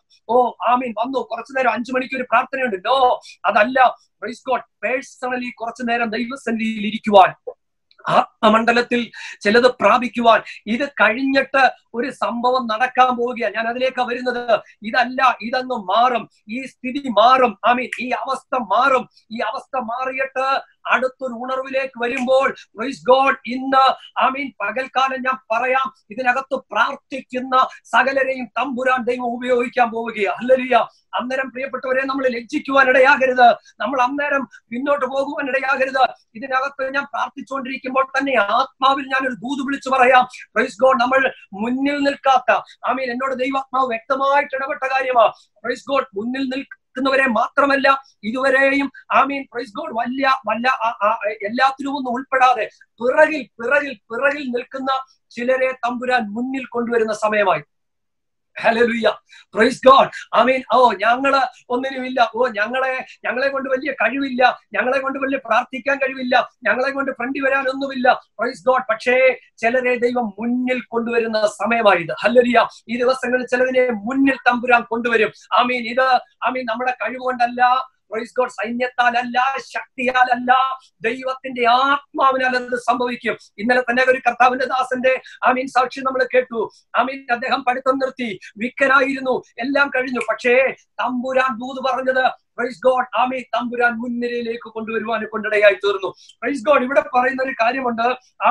വന്നു കുറച്ചു നേരം 5 മണിക്ക് ഒരു പ്രാർത്ഥനയുണ്ട്. നോ, അതല്ല. Praise God. പേഴ്സണലി കുറച്ചു നേരം ദൈവസന്നിധിയിൽ ഇരിക്കുവാൻ, ആത്മമണ്ഡലത്തിൽ ചിലത് പ്രാപിക്കുവാൻ. ഇത് കഴിഞ്ഞിട്ട് ഒരു സംഭവം നടക്കാൻ പോവുകയാണ്. ഞാൻ അതിലേക്ക് വരുന്നത്. ഇതല്ല, ഇതങ്ങ് മാറും. ഈ സ്ഥിതി മാറും. ഈ അവസ്ഥ മാറും. ഈ അവസ്ഥ മാറിയിട്ട് അടുത്തൊരു ഉണർവിലേക്ക് വരുമ്പോൾ പ്രൈസ് ഗോഡ് ഇന്ന് പകൽക്കാലം ഞാൻ പറയാം, ഇതിനകത്ത് പ്രാർത്ഥിക്കുന്ന സകലരെയും തമ്പുരാൻ ദൈവം ഉപയോഗിക്കാൻ പോവുകയാണ്. ഹല്ലേലൂയ. അന്നേരം പ്രിയപ്പെട്ടവരെ നമ്മൾ ലജ്ജിക്കുവാൻ ഇടയാകരുത്. നമ്മൾ അന്നേരം പിന്നോട്ട് പോകുവാൻ ഇടയാകരുത്. ഇതിനകത്ത് ഞാൻ പ്രാർത്ഥിച്ചുകൊണ്ടിരിക്കുമ്പോൾ തന്നെ ആത്മാവിൽ ഞാൻ ഒരു ദൂത് വിളിച്ചു പറയാം. Praise God. നമ്മൾ മുന്നിൽ നിൽക്കാത്ത എന്നോട് ദൈവാത്മാവ് വ്യക്തമായിട്ട് ഇടപെട്ട കാര്യമാണ്. Praise God. മുന്നിൽ നിൽക്കുന്നവരെ മാത്രമല്ല, ഇതുവരെയും പ്രൈസ് ഗോഡ് എല്ലാത്തിലും ഒന്നും ഉൾപ്പെടാതെ പിറകിൽ നിൽക്കുന്ന ചിലരെ തമ്പുരാൻ മുന്നിൽ കൊണ്ടുവരുന്ന സമയമായി. ഹല്ലേലൂയ. Praise God. ഞങ്ങള് ഒന്നിനുമില്ല. ഞങ്ങളെ കൊണ്ട് വലിയ കഴിവില്ല, ഞങ്ങളെ കൊണ്ട് വലിയ പ്രാർത്ഥിക്കാൻ കഴിവില്ല, ഞങ്ങളെ കൊണ്ട് ഫ്രണ്ടി വരാനൊന്നുമില്ല. Praise God. പക്ഷേ ചിലരെ ദൈവം മുന്നിൽ കൊണ്ടുവരുന്ന സമയമായത്. ഹല്ലേലൂയ. ഈ ദിവസങ്ങളിൽ ചിലതിനെ മുന്നിൽ തമ്പുരാൻ കൊണ്ടുവരും. ഇത് നമ്മുടെ കഴിവുകൊണ്ടല്ല, പ്രൈസ് ഗോഡ്, സൈന്യത്താലല്ല, ശക്തിയാലല്ല, ദൈവത്തിന്റെ ആത്മാവിനാൽ അത് സംഭവിക്കും. ഇന്നലെ തന്നെ ഒരു കർത്താവിന്റെ ദാസന്റെ സാക്ഷി നമ്മൾ കേട്ടു. അദ്ദേഹം പഠിത്തം നിർത്തി, വിക്കനായിരുന്നു, എല്ലാം കഴിഞ്ഞു. പക്ഷേ തമ്പുരാൻ ദൂത് പറഞ്ഞത് പ്രൈസ് ഗോഡ് തമ്പുരാൻ മുൻനിരയിലേക്ക് കൊണ്ടുവരുവാൻ കൊണ്ടിടയായി തീർന്നു. Praise God. ഇവിടെ പറയുന്ന ഒരു കാര്യമുണ്ട്.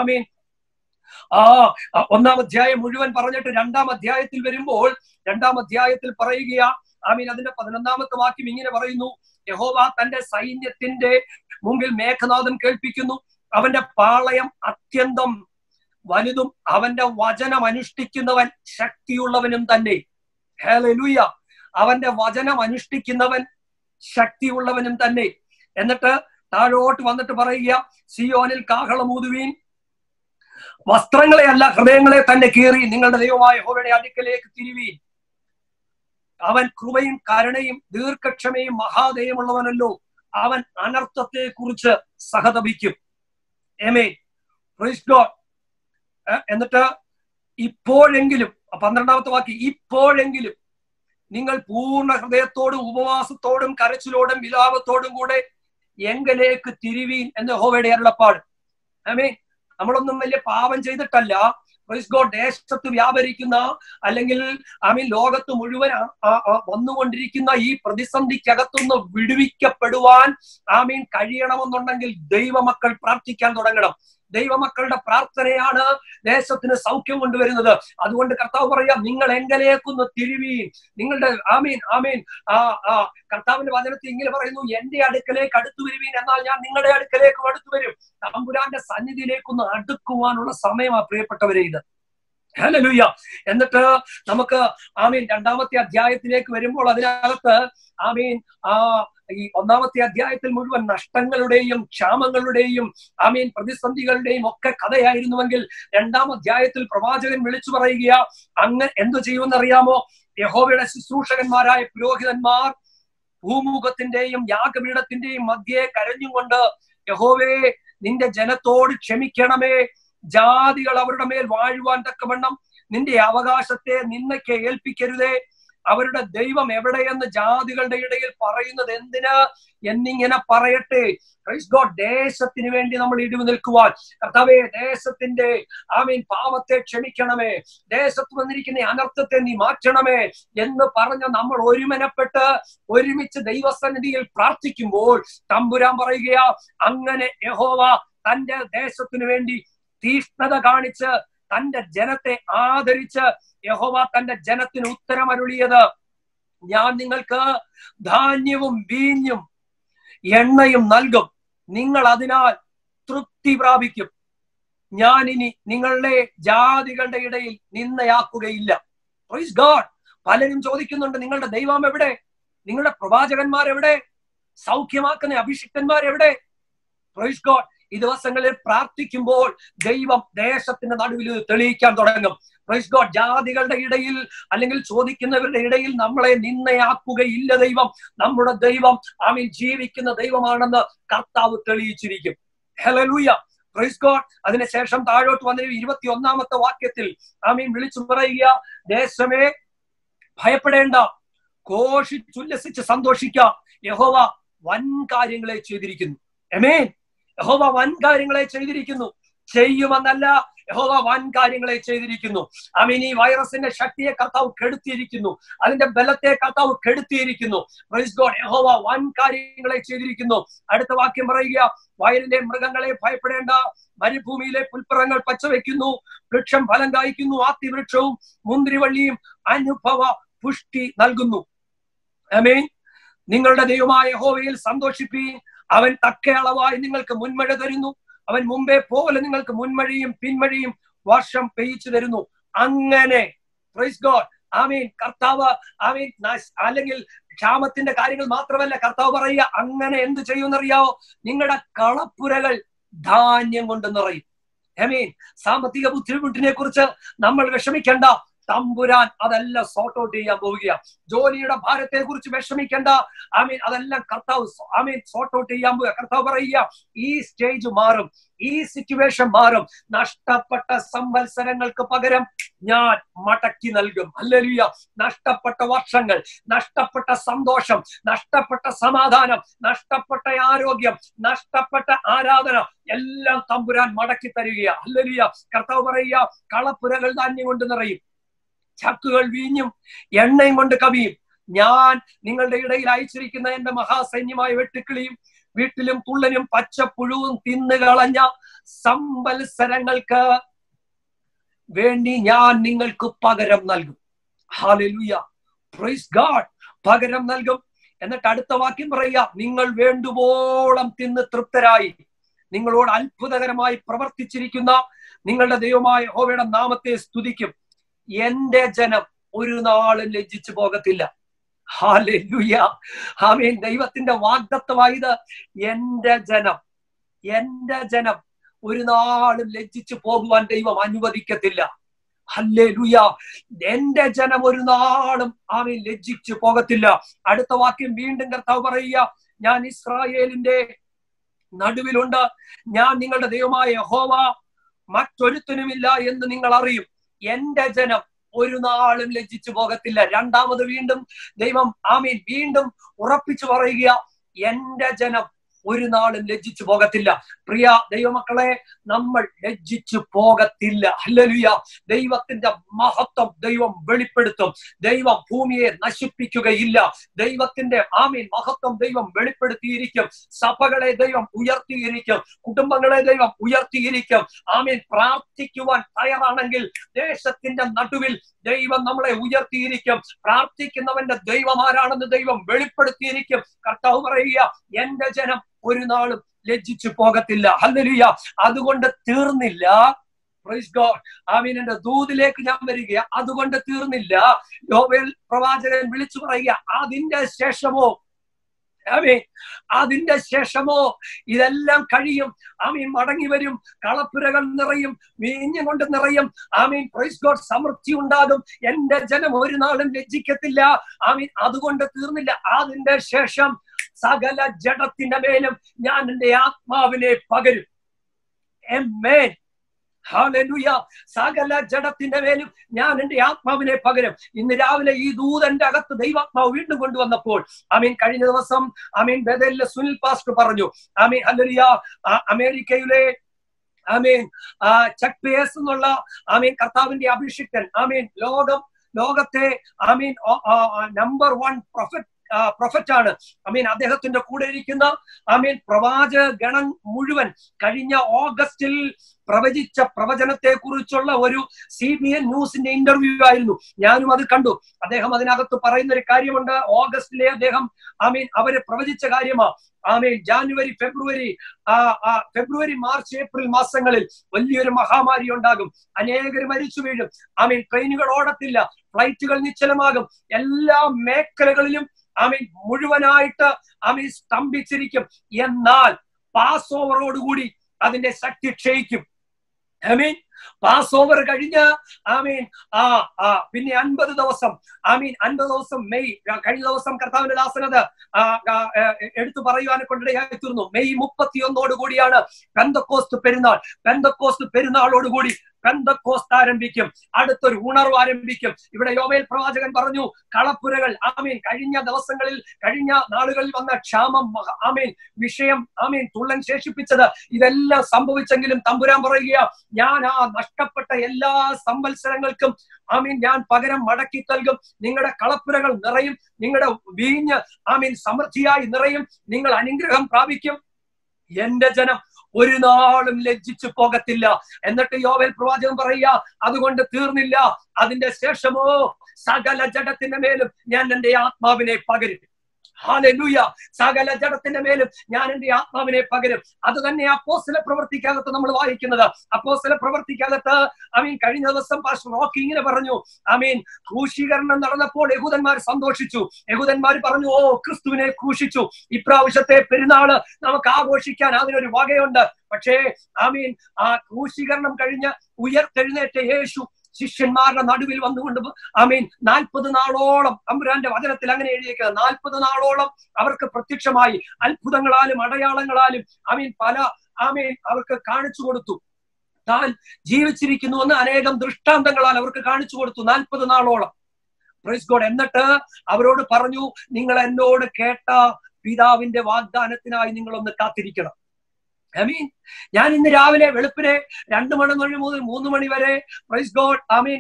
1-ാം അധ്യായം മുഴുവൻ പറഞ്ഞിട്ട് 2-ാം അധ്യായത്തിൽ വരുമ്പോൾ 2-ാം അധ്യായത്തിൽ പറയുക, അതിന്റെ 11-ാമത്തെ വാക്യം ഇങ്ങനെ പറയുന്നു: യഹോവ തന്റെ സൈന്യത്തിന്റെ മുമ്പിൽ മേഘനാദം കേൾപ്പിക്കുന്നു, അവന്റെ പാളയം അത്യന്തം വലുതും അവന്റെ വചനം അനുഷ്ഠിക്കുന്നവൻ ശക്തിയുള്ളവനും തന്നെ. ഹല്ലേലൂയ. അവന്റെ വചനം അനുഷ്ഠിക്കുന്നവൻ ശക്തിയുള്ളവനും തന്നെ. എന്നിട്ട് താഴോട്ട് വന്നിട്ട് പറയുക, സിയോനിൽ കാഹളമൂതുവീൻ, വസ്ത്രങ്ങളെ അല്ല ഹൃദയങ്ങളെ തന്നെ കീറി നിങ്ങളുടെ ദൈവമായ യഹോവയുടെ അടുക്കലേക്ക് തിരിവീൻ. അവൻ കൃപയും കരുണയും ദീർഘക്ഷമയും മഹാദയമുള്ളവനല്ലോ, അവൻ അനർത്ഥത്തെ കുറിച്ച് സഹതപിക്കും. ആമേൻ, പ്രൈസ് ഗോഡ്. എന്നിട്ട് ഇപ്പോഴെങ്കിലും 12ാമത്തെ വാക്യം, ഇപ്പോഴെങ്കിലും നിങ്ങൾ പൂർണ്ണ ഹൃദയത്തോടും ഉപവാസത്തോടും കരച്ചിലോടും വിലാപത്തോടും കൂടെ എങ്കലേക്ക് തിരിവീൻ എന്ന് യഹോവയുടെ അരുളപ്പാട്. ആമേൻ. നമ്മളൊന്നും വലിയ പാപം ചെയ്തിട്ടല്ല, പ്രൈസ് ഗോഡ്, ദേശത്ത് വ്യാപരിക്കുന്ന അല്ലെങ്കിൽ ലോകത്ത് മുഴുവൻ വന്നുകൊണ്ടിരിക്കുന്ന ഈ പ്രതിസന്ധിക്കകത്തുനിന്ന് വിടുവിക്കപ്പെടുവാൻ കഴിയണമെന്നുണ്ടെങ്കിൽ ദൈവമക്കൾ പ്രാർത്ഥിക്കാൻ തുടങ്ങണം. ദൈവമക്കളുടെ പ്രാർത്ഥനയാണ് ദേശത്തിന് സൗഖ്യം കൊണ്ടുവരുന്നത്. അതുകൊണ്ട് കർത്താവ് പറയാം, നിങ്ങൾ എങ്കലേക്കൊന്ന് തിരിവീൻ. നിങ്ങളുടെ കർത്താവിന്റെ വചനത്തിൽ ഇങ്ങനെ പറയുന്നു, എന്റെ അടുക്കലേക്ക് അടുത്തു വരുവീൻ, എന്നാൽ ഞാൻ നിങ്ങളുടെ അടുക്കലേക്കും അടുത്തു വരും. തമ്പുരാന്റെ സന്നിധിയിലേക്കൊന്ന് അടുക്കുവാനുള്ള സമയമാണ് പ്രിയപ്പെട്ടവരെ ഇത്. ഹല്ലേലൂയ. എന്നിട്ട് നമുക്ക് 2ാമത്തെ അധ്യായത്തിലേക്ക് വരുമ്പോൾ അതിനകത്ത് ഈ 1ാമത്തെ അധ്യായത്തിൽ മുഴുവൻ നഷ്ടങ്ങളുടെയും ക്ഷാമങ്ങളുടെയും പ്രതിസന്ധികളുടെയും ഒക്കെ കഥയായിരുന്നുവെങ്കിൽ 2ാം അധ്യായത്തിൽ പ്രവാചകൻ വിളിച്ചു പറയുക, അങ്ങ് എന്തു ചെയ്യുമെന്നറിയാമോ? യഹോവയുടെ ശുശ്രൂഷകന്മാരായ പുരോഹിതന്മാർ ഭൂമുഖത്തിന്റെയും യാഗപീഠത്തിന്റെയും മധ്യേ കരഞ്ഞുകൊണ്ട്, യഹോവേ നിന്റെ ജനത്തോട് ക്ഷമിക്കണമേ, ജാതികൾ അവരുടെ മേൽ വാഴുവാൻ തക്കവണ്ണം നിന്റെ അവകാശത്തെ നിന്നയ്ക്ക് ഏൽപ്പിക്കരുതേ, അവരുടെ ദൈവം എവിടെയെന്ന് ജാതികളുടെ ഇടയിൽ പറയുന്നത് എന്തിന് എന്നിങ്ങനെ പറയട്ടെ. Praise God. ദേശത്തിന് വേണ്ടി നമ്മൾ ഇടിവ് നിൽക്കുവാൻ, കർത്താവേ ദേശത്തിന്റെ പാപത്തെ ക്ഷമിക്കണമേ, ദേശത്ത് വന്നിരിക്കുന്ന അനർത്ഥത്തെ നീ മാറ്റണമേ എന്ന് പറഞ്ഞ് നമ്മൾ ഒരുമിച്ച് ദൈവസന്നിധിയിൽ പ്രാർത്ഥിക്കുമ്പോൾ തമ്പുരാൻ പറയുകയാ, അങ്ങനെ യഹോവ തന്റെ ദേശത്തിനു വേണ്ടി തീഷ്ണത കാണിച്ച് തന്റെ ജനത്തെ ആദരിച്ച് യഹോവ തന്റെ ജനത്തിന് ഉത്തരമരുളിയത്, ഞാൻ നിങ്ങൾക്ക് ധാന്യവും വീഞ്ഞും എണ്ണയും നൽകും, നിങ്ങൾ അതിനാൽ തൃപ്തി പ്രാപിക്കും, ഞാൻ ഇനി നിങ്ങളുടെ ജാതികളുടെ ഇടയിൽ നിന്നയാക്കുകയില്ല. Praise God. പലരും ചോദിക്കുന്നുണ്ട്, നിങ്ങളുടെ ദൈവം എവിടെ? നിങ്ങളുടെ പ്രവാചകന്മാരെവിടെ? സൗഖ്യമാക്കുന്ന അഭിഷിക്തന്മാരെവിടെ? Price God. ഈ ദിവസങ്ങളിൽ പ്രാർത്ഥിക്കുമ്പോൾ ദൈവം ദേശത്തിന്റെ നടുവിൽ തെളിയിക്കാൻ തുടങ്ങും. Praise God. ജാതികളുടെ ഇടയിൽ അല്ലെങ്കിൽ ചോദിക്കുന്നവരുടെ ഇടയിൽ നമ്മളെ നിന്നയാക്കുകയില്ല ദൈവം. നമ്മുടെ ദൈവം ജീവിക്കുന്ന ദൈവമാണെന്ന് കർത്താവ് തെളിയിച്ചിരിക്കും. ഹല്ലേലൂയ. Praise God. അതിനുശേഷം താഴോട്ട് വന്ന 21ാമത്തെ വാക്യത്തിൽ വിളിച്ചു പറയുക, ദേശമേ ഭയപ്പെടേണ്ട, ഘോഷിച്ചുല്ലസിച്ച് സന്തോഷിക്കുക, യഹോവ വൻ കാര്യങ്ങളെ ചെയ്തിരിക്കുന്നു. ആമേൻ. യഹോവ വൻ കാര്യങ്ങളെ ചെയ്തിരിക്കുന്നു. ചെയ്യുമെന്നല്ല, യഹോവ വൻ കാര്യങ്ങളെ ചെയ്തിരിക്കുന്നു. ഈ വൈറസിന്റെ ശക്തിയെ കർത്താവ് കെടുത്തിയിരിക്കുന്നു, അതിന്റെ ബലത്തെ കർത്താവ് കെടുത്തിയിരിക്കുന്നു. Praise God. യഹോവ വൻ കാര്യങ്ങളെ ചെയ്തിരിക്കുന്നു. അടുത്ത വാക്യം പറയുക, വയലിലെ മൃഗങ്ങളെ ഭയപ്പെടേണ്ട, മരുഭൂമിയിലെ പുൽപ്പറങ്ങൾ പച്ചവെക്കുന്നു, വൃക്ഷം ഫലം കായ്ക്കുന്നു, ആത്തിവൃക്ഷവും മുന്തിരിവള്ളിയും അനുഭവ പുഷ്ടി നൽകുന്നു. ആമേൻ. നിങ്ങളുടെ ദൈവമായ യഹോവയിൽ സന്തോഷിപ്പീൻ, അവൻ തക്ക അളവായി നിങ്ങൾക്ക് മുൻമഴ തരുന്നു, അവൻ മുമ്പേ പോലെ നിങ്ങൾക്ക് മുൻമഴയും പിന്മഴയും വർഷം പെയ്ച്ചു തരുന്നു. അങ്ങനെ പ്രൈസ് ഗോഡ്. കർത്താവ് അല്ലെങ്കിൽ ക്ഷാമത്തിന്റെ കാര്യങ്ങൾ മാത്രമല്ല, കർത്താവ് പറയുക, അങ്ങനെ എന്ത് ചെയ്യുമെന്നറിയാവോ? നിങ്ങളുടെ കളപ്പുരകൾ ധാന്യം കൊണ്ട് നിറയും. സാമ്പത്തിക ബുദ്ധിമുട്ടിനെ കുറിച്ച് നമ്മൾ വിഷമിക്കേണ്ട, തമ്പുരാൻ അതെല്ലാം സോർട്ട് ഔട്ട് ചെയ്യാൻ പോവുകയാണ്. ജോലിയുടെ ഭാരത്തെ കുറിച്ച് വിഷമിക്കേണ്ട, അതെല്ലാം കർത്താവ് സോർട്ട് ഔട്ട് ചെയ്യാൻ പോവുക. കർത്താവ് പറയുക, ഈ സ്റ്റേജ് മാറും, ഈ സിറ്റുവേഷൻ മാറും, നഷ്ടപ്പെട്ട സംവത്സരങ്ങൾക്ക് പകരം ഞാൻ മടക്കി നൽകും. ഹല്ലേലൂയ. നഷ്ടപ്പെട്ട വർഷങ്ങൾ, നഷ്ടപ്പെട്ട സന്തോഷം, നഷ്ടപ്പെട്ട സമാധാനം, നഷ്ടപ്പെട്ട ആരോഗ്യം, നഷ്ടപ്പെട്ട ആരാധന എല്ലാം തമ്പുരാൻ മടക്കി തരികയാണ്. ഹല്ലേലൂയ. കർത്താവ് പറയുക, കളപ്പുരകൾ ധാന്യം കൊണ്ട് നിറയും, ചക്കുകൾ വീഞ്ഞും എണ്ണയും കൊണ്ട് കവിയും, ഞാൻ നിങ്ങളുടെ ഇടയിൽ അയച്ചിരിക്കുന്ന എന്റെ മഹാസൈന്യമായ വെട്ടുക്കിളിയും വീട്ടിലും തുള്ളനും പച്ചപ്പുഴുവും തിന്നുകളഞ്ഞ സംവത്സരങ്ങൾക്ക് വേണ്ടി ഞാൻ നിങ്ങൾക്ക് പകരം നൽകും. ഹല്ലേലൂയ. Praise God. പകരം നൽകും. എന്നിട്ട് അടുത്ത വാക്യം പറയുക, നിങ്ങൾ വേണ്ടുവോളം തിന്ന് തൃപ്തരായി നിങ്ങളോട് അത്ഭുതകരമായി പ്രവർത്തിച്ചിരിക്കുന്ന നിങ്ങളുടെ ദൈവമായ യഹോവയുടെ നാമത്തെ സ്തുതിക്കും. എന്റെ ജനം ഒരു നാളും ലജ്ജിച്ചു പോകത്തില്ല. ഹല്ലേലൂയ. ആമേൻ. ദൈവത്തിന്റെ വാഗ്ദത്തമായത് എന്റെ ജനം ഒരു നാളും ലജ്ജിച്ചു പോകുവാൻ ദൈവം അനുവദിക്കത്തില്ല. ഹല്ലേലൂയ. എന്റെ ജനം ഒരു നാളും ആമേൻ ലജ്ജിച്ചു പോകത്തില്ല. അടുത്ത വാക്യം വീണ്ടും കർത്താവ് പറയുക, ഞാൻ ഇസ്രായേലിന്റെ നടുവിലുണ്ട്, ഞാൻ നിങ്ങളുടെ ദൈവമായ യഹോവ, മറ്റൊരുത്തനുമില്ല എന്ന് നിങ്ങൾ അറിയും. എന്റെ ജനം ഒരു നാളും ലജ്ജിച്ചു പോകത്തില്ല. രണ്ടാമത് വീണ്ടും ദൈവം ആമേൻ വീണ്ടും ഉറപ്പിച്ചു പറയുക, എന്റെ ജനം ഒരു നാളും ലജ്ജിച്ചു പോകത്തില്ല. പ്രിയ ദൈവമക്കളെ, നമ്മൾ ലജ്ജിച്ചു പോകത്തില്ല. ഹല്ലേലൂയ. ദൈവത്തിന്റെ മഹത്വം ദൈവം വെളിപ്പെടുത്തും. ദൈവം ഭൂമിയെ നശിപ്പിക്കുകയില്ല. ദൈവത്തിന്റെ ആമീൻ മഹത്വം ദൈവം വെളിപ്പെടുത്തിയിരിക്കും. സഭകളെ ദൈവം ഉയർത്തിയിരിക്കും. കുടുംബങ്ങളെ ദൈവം ഉയർത്തിയിരിക്കും. ആമീൻ. പ്രാർത്ഥിക്കുവാൻ തയ്യാറാണെങ്കിൽ ദേശത്തിന്റെ നടുവിൽ ദൈവം നമ്മളെ ഉയർത്തിയിരിക്കും. പ്രാർത്ഥിക്കുന്നവന്റെ ദൈവം ആരാണെന്ന് ദൈവം വെളിപ്പെടുത്തിയിരിക്കും. കർത്താവ് പറയുക, എന്റെ ജനം ഒരു നാളും ലജ്ജിച്ചു പോകത്തില്ല. ഹല്ലേലൂയ. അതുകൊണ്ട് തീർന്നില്ല. Praise God. ആമീൻ. എന്റെ ദൂതിലേക്ക് ഞാൻ വരിക. അതുകൊണ്ട് തീർന്നില്ല. യോവേൽ പ്രവാചകൻ വിളിച്ചു പറയുക, അതിന്റെ ശേഷമോ, ആമീൻ, അതിന്റെ ശേഷമോ ഇതെല്ലാം കഴിയും. ആമീൻ. മടങ്ങി വരും. കളപ്പുരകൾ നിറയും, വീഞ്ഞും കൊണ്ട് നിറയും. ആമീൻ. Praise God. സമൃദ്ധി ഉണ്ടാകും. എന്റെ ജനം ഒരു നാളും ലജ്ജിക്കത്തില്ല. ആമീൻ. അതുകൊണ്ട് തീർന്നില്ല. അതിന്റെ ശേഷം സകല ജഡത്തിന്റെ മേലും ഞാൻ എന്റെ ആത്മാവിനെ പകരും. ആമേൻ. ഹല്ലേലൂയ. സകല ജഡത്തിന്റെ മേലും ഞാൻ എന്റെ ആത്മാവിനെ പകരും. ഇന്ന് രാവിലെ ഈ ദൂതന്റെ അകത്ത് ദൈവാത്മാവ് വീണ്ടും കൊണ്ടുവന്നപ്പോൾ, ആമീൻ, കഴിഞ്ഞ ദിവസം ആമീൻ ബദലിലെ സുനിൽ പാസ്റ്റർ പറഞ്ഞു, ആമീൻ, ഹല്ലേലൂയ, അമേരിക്കയിലെ ആമീൻ ചക്ക് പേസ് എന്നുള്ള ആമീൻ കർത്താവിന്റെ അഭിഷിക്തൻ, ആമീൻ, ലോകത്തെ ആമീൻ നമ്പർ 1 പ്രൊഫറ്റ് ആണ്. ആമീൻ. അദ്ദേഹത്തിന്റെ കൂടെ ഇരിക്കുന്ന ആമീൻ പ്രവാചക ഗണം മുഴുവൻ കഴിഞ്ഞ ഓഗസ്റ്റിൽ പ്രവചിച്ച പ്രവചനത്തെ കുറിച്ചുള്ള ഒരു CBN ന്യൂസിന്റെ ഇന്റർവ്യൂ ആയിരുന്നു. ഞാനും അത് കണ്ടു. അദ്ദേഹം അതിനകത്ത് പറയുന്ന ഒരു കാര്യമുണ്ട്. ഓഗസ്റ്റിലെ അദ്ദേഹം ആമീൻ അവര് പ്രവചിച്ച കാര്യമാ. ആമീൻ. ജാനുവരി, ഫെബ്രുവരി, മാർച്ച്, ഏപ്രിൽ മാസങ്ങളിൽ വലിയൊരു മഹാമാരി ഉണ്ടാകും. അനേകർ മരിച്ചു വീഴും. ആമീൻ. ട്രെയിനുകൾ ഓടത്തില്ല, ഫ്ലൈറ്റുകൾ നിശ്ചലമാകും. എല്ലാ മേഖലകളിലും ആമീൻ മുഴുവനായിട്ട് ആമീൻ സ്തംഭിച്ചിരിക്കും. എന്നാൽ പാസ് ഓവറോടുകൂടി അതിന്റെ ശക്തി ക്ഷയിക്കും. ആമീൻ. പാസ് ഓവർ കഴിഞ്ഞ് ആമീൻ പിന്നെ 50 ദിവസം, ആമീൻ 50 ദിവസം മെയ്, കഴിഞ്ഞ ദിവസം കർത്താവിന്റെ ദാസനത് എടുത്തു പറയുവാനെ കൊണ്ടിടയായി തീർന്നു. മെയ് 31 കൂടിയാണ് പെന്തക്കോസ്ത് പെരുന്നാൾ. പെന്തക്കോസ്ത് പെരുന്നാളോടുകൂടി പെന്തക്കോസ്ത് ആരംഭിക്കും. അടുത്തൊരു ഉണർവ് ആരംഭിക്കും. ഇവിടെ യോവേൽ പ്രവാചകൻ പറഞ്ഞു, കളപ്പുരകൾ, ആമീൻ, കഴിഞ്ഞ ദിവസങ്ങളിൽ, കഴിഞ്ഞ നാളുകളിൽ വന്ന ക്ഷാമം, ആമീൻ, വിഷയം, ആമീൻ, തുള്ളൻ ശേഷിപ്പിച്ചത്, ഇതെല്ലാം സംഭവിച്ചെങ്കിലും തമ്പുരാൻ പറയുക, ഞാൻ ആ നഷ്ടപ്പെട്ട എല്ലാ സംവത്സരങ്ങൾക്കും ആമീൻ ഞാൻ പകരം മടക്കി നൽകും. നിങ്ങളുടെ കളപ്പുരകൾ നിറയും. നിങ്ങളുടെ വീഞ്ഞ് ആമീൻ സമൃദ്ധിയായി നിറയും. നിങ്ങൾ അനുഗ്രഹം പ്രാപിക്കും. എന്റെ ജനം ഒരു നാളും ലജ്ജിച്ചു പോകത്തില്ല. എന്നിട്ട് യോവേൽ പ്രവാചകൻ പറയുക, അതുകൊണ്ട് തീർന്നില്ല. അതിന്റെ ശേഷമോ സകല ജഡത്തിന്റെ മേലും ഞാൻ എന്റെ ആത്മാവിനെ പകരും. ഹല്ലേലൂയ. സകല ജഡത്തിന്റെ മേലും ഞാൻ എന്റെ ആത്മാവിനെ പകരും. അത് തന്നെ അപ്പോസ്തല പ്രവൃത്തിക്കകത്ത് നമ്മൾ വായിക്കുന്നത്. അപ്പോസ്തല പ്രവൃത്തിക്കകത്ത് ആമീൻ കഴിഞ്ഞ ദിവസം പാസ്റ്റർ റോക്കി ഇങ്ങനെ പറഞ്ഞു, ആമീൻ, ക്രൂശീകരണം നടന്നപ്പോൾ യഹൂദന്മാർ സന്തോഷിച്ചു. യഹൂദന്മാർ പറഞ്ഞു, ഓ, ക്രിസ്തുവിനെ ക്രൂശിച്ചു, ഇപ്രാവശ്യത്തെ പെരുന്നാള് നമുക്ക് ആഘോഷിക്കാൻ അതിനൊരു വകയുണ്ട്. പക്ഷേ ആമീൻ ആ ക്രൂശീകരണം കഴിഞ്ഞ് ഉയർത്തെഴുന്നേറ്റ യേശു ശിഷ്യന്മാരുടെ നടുവിൽ വന്നുകൊണ്ട് ആമീൻ 40 നാളോളം, തമ്പുരാന്റെ വചനത്തിൽ അങ്ങനെ എഴുതിയിരിക്കുന്നത്, 40 നാളോളം അവർക്ക് പ്രത്യക്ഷമായി അത്ഭുതങ്ങളാലും അടയാളങ്ങളാലും ആമീൻ അവർക്ക് കാണിച്ചു കൊടുത്തു. താൻ ജീവിച്ചിരിക്കുന്നുവെന്ന് അനേകം ദൃഷ്ടാന്തങ്ങളാൽ അവർക്ക് കാണിച്ചു കൊടുത്തു 40 നാളോളം. Price God. എന്നിട്ട് അവരോട് പറഞ്ഞു, നിങ്ങൾ എന്നോട് കേട്ട പിതാവിന്റെ വാഗ്ദാനത്തിനായി നിങ്ങളൊന്ന് കാത്തിരിക്കണം. ആമീൻ. ഞാൻ ഇന്ന് രാവിലെ വെളുപ്പിനെ 2 മണി മുതൽ 3 മണി വരെ, പ്രൈസ് ഗോഡ്, ആമീൻ,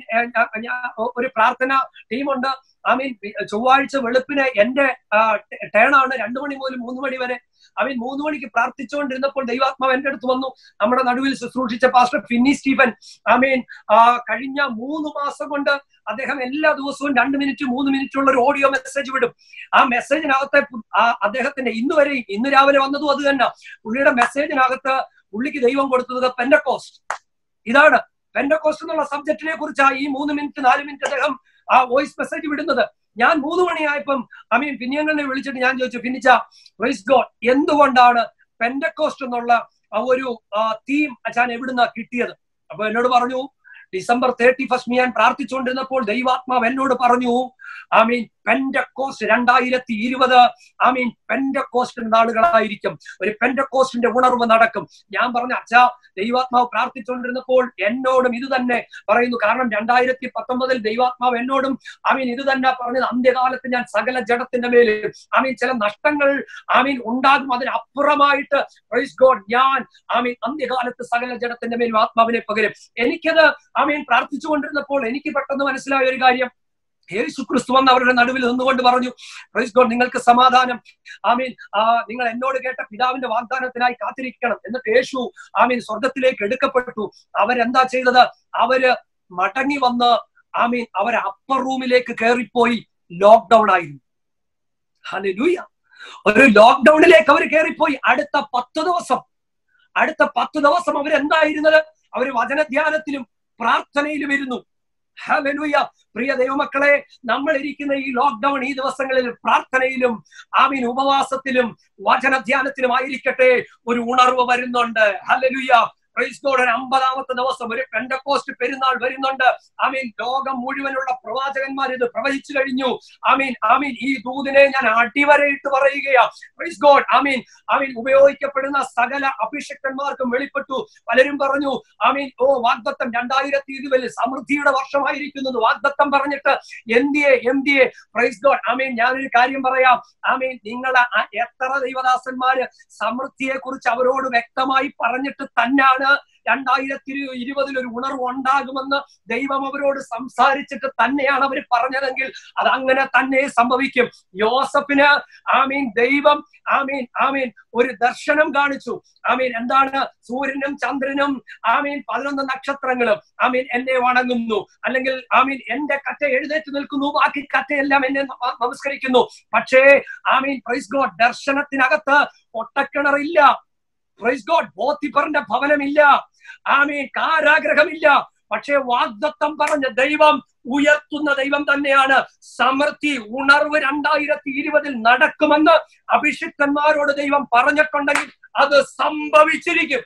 ഒരു പ്രാർത്ഥന ടീമുണ്ട്. ആമീൻ. ചൊവ്വാഴ്ച വെളുപ്പിനെ എന്റെ ടേണാണ്. 2 മണി മുതൽ 3 മണി വരെ. ആമീൻ. 3 മണിക്ക് പ്രാർത്ഥിച്ചുകൊണ്ടിരുന്നപ്പോൾ ദൈവാത്മാവ് എന്റെ അടുത്ത് വന്നു. നമ്മുടെ നടുവിൽ ശുശ്രൂഷിച്ച പാസ്റ്റർ ഫിന്നി സ്റ്റീഫൻ, ആമീൻ, കഴിഞ്ഞ 3 മാസം കൊണ്ട് അദ്ദേഹം എല്ലാ ദിവസവും 2 മിനിറ്റ് 3 മിനിറ്റ് ഉള്ള ഒരു ഓഡിയോ മെസ്സേജ് വിടും. ആ മെസ്സേജിനകത്തെ അദ്ദേഹത്തിന്റെ ഇന്ന് രാവിലെ വന്നതും അത് തന്നെ. പുള്ളിയുടെ മെസ്സേജിനകത്ത് പുള്ളിക്ക് ദൈവം കൊടുത്തത് പെന്തക്കോസ്റ്റ്. ഇതാണ് പെന്തക്കോസ്റ്റ് എന്നുള്ള സബ്ജക്റ്റിനെ കുറിച്ചാണ് ഈ 3 മിനിറ്റ് 4 മിനിറ്റ് അദ്ദേഹം ആ വോയിസ് മെസ്സേജ് വിടുന്നത്. ഞാൻ 3 മണിയായപ്പം ഫിന്നിയങ്ങളെ വിളിച്ചിട്ട് ഞാൻ ചോദിച്ചു, ഫിന്നിച്ച പ്രൈസ് ഗോഡ്, എന്തുകൊണ്ടാണ് പെന്റക്കോസ്റ്റ് എന്നുള്ള ഒരു തീം അച്ഛൻ എവിടുന്നാ കിട്ടിയത്? അപ്പൊ എന്നോട് പറഞ്ഞു, ഡിസംബർ 31 ഞാൻ പ്രാർത്ഥിച്ചുകൊണ്ടിരുന്നപ്പോൾ ദൈവാത്മാവ് എന്നോട് പറഞ്ഞു, പെന്റക്കോസ്റ്റ് 2020 പെന്റക്കോസ്റ്റ് നാളുകളായിരിക്കും, ഒരു പെന്റക്കോസ്റ്റിന്റെ ഉണർവ് നടക്കും. ഞാൻ പറഞ്ഞു, അച്ഛാ, ദൈവാത്മാവ് പ്രാർത്ഥിച്ചുകൊണ്ടിരുന്നപ്പോൾ എന്നോടും ഇത് തന്നെ പറയുന്നു. കാരണം 2019 ദൈവാത്മാവ് എന്നോടും ഇത് തന്നെ പറഞ്ഞത്, അന്ത്യകാലത്ത് ഞാൻ സകല ജഡത്തിന്റെ മേലും ചില നഷ്ടങ്ങൾ ഉണ്ടാകും, അതിനപ്പുറമായിട്ട് പ്രൈസ് ഗോഡ് ഞാൻ അന്ത്യകാലത്ത് സകല ജഡത്തിന്റെ മേലും ആത്മാവിനെ പകരും. എനിക്കത് പ്രാർത്ഥിച്ചുകൊണ്ടിരുന്നപ്പോൾ എനിക്ക് പെട്ടെന്ന് മനസ്സിലായ ഒരു കാര്യം, യേശു ക്രിസ്തു വന്ന് അവരുടെ നടുവിൽ നിന്നുകൊണ്ട് പറഞ്ഞു, പ്രൈസ് ഗോഡ്, നിങ്ങൾക്ക് സമാധാനം, നിങ്ങൾ എന്നോട് കേട്ട പിതാവിന്റെ വാഗ്ദാനത്തിനായി കാത്തിരിക്കണം. എന്നിട്ട് യേശു സ്വർഗത്തിലേക്ക് എടുക്കപ്പെട്ടു. അവരെന്താ ചെയ്തത്? അവര് മടങ്ങി വന്ന് അവർ അപ്പർ റൂമിലേക്ക് കയറിപ്പോയി. ലോക്ക്ഡൌൺ ആയിരുന്നു. ഹല്ലേലൂയ. ഒരു ലോക്ക്ഡൌണിലേക്ക് അവർ കയറിപ്പോയി. അടുത്ത 10 ദിവസം അവരെന്തായിരുന്നത്? അവര് വചനധ്യാനത്തിലും പ്രാർത്ഥനയിലും ഇരുന്നു. ഹല്ലേലൂയ. പ്രിയ ദൈവമക്കളെ, നമ്മൾ ഇരിക്കുന്ന ഈ ലോക്ക്ഡൌൺ ഈ ദിവസങ്ങളിൽ പ്രാർത്ഥനയിലും ഉപവാസത്തിലും വചനധ്യാനത്തിലും ആയിരിക്കട്ടെ. ഒരു ഉണർവ് വരുന്നുണ്ട്. ഹല്ലേലൂയ. Praise God. ഒരു 50ാമത്തെ ദിവസം, ഒരു പെന്തക്കോസ്റ്റ് പെരുന്നാൾ വരുന്നുണ്ട്. ലോകം മുഴുവനുള്ള പ്രവാചകന്മാർ ഇത് പ്രവചിച്ചു കഴിഞ്ഞു. ഈ ദൂതിനെ ഞാൻ അടിവരയിട്ട് പറയുകയാ. Praise God. ഉപയോഗിക്കപ്പെടുന്ന സകല അഭിഷിക്തന്മാർക്കും വെളിപ്പെട്ടു. പലരും പറഞ്ഞു, വാഗ്ദത്തം 2020 സമൃദ്ധിയുടെ വർഷമായിരിക്കുന്നത് വാഗ്ദത്തം പറഞ്ഞിട്ട് എന്തിയെ പ്രൈസ് ഗോഡ്. ഞാനൊരു കാര്യം പറയാം. നിങ്ങളെ എത്ര ദൈവദാസന്മാര് സമൃദ്ധിയെ കുറിച്ച് അവരോട് വ്യക്തമായി പറഞ്ഞിട്ട് തന്നെയാണ് 2020 ഒരു ഉണർവ് ഉണ്ടാകുമെന്ന് ദൈവം അവരോട് സംസാരിച്ചിട്ട് തന്നെയാണ് അവർ പറഞ്ഞതെങ്കിൽ അതങ്ങനെ തന്നെ സംഭവിക്കും. യോസഫിന് ദൈവം ഒരു ദർശനം കാണിച്ചു. എന്താണ്? സൂര്യനും ചന്ദ്രനും 11 നക്ഷത്രങ്ങളും എന്നെ വണങ്ങുന്നു, അല്ലെങ്കിൽ എന്റെ കറ്റ എഴുന്നേറ്റ് നിൽക്കുന്നു, ബാക്കി കറ്റയെല്ലാം എന്നെ നമസ്കരിക്കുന്നു. പക്ഷേ പ്രൈസ് ഗോഡ്, ദർശനത്തിനകത്ത് പൊട്ടക്കിണറില്ല. Praise God. പോത്തിഫറിന്റെ ഭവനമില്ല. കാരാഗ്രഹമില്ല. പക്ഷേ വാഗ്ദത്തം പറഞ്ഞ ദൈവം ഉയർത്തുന്ന ദൈവം തന്നെയാണ്. സമൃദ്ധി ഉണർവ് 2020 നടക്കുമെന്ന് അഭിഷിക്തന്മാരോട് ദൈവം പറഞ്ഞിട്ടുണ്ടെങ്കിൽ അത് സംഭവിച്ചിരിക്കും.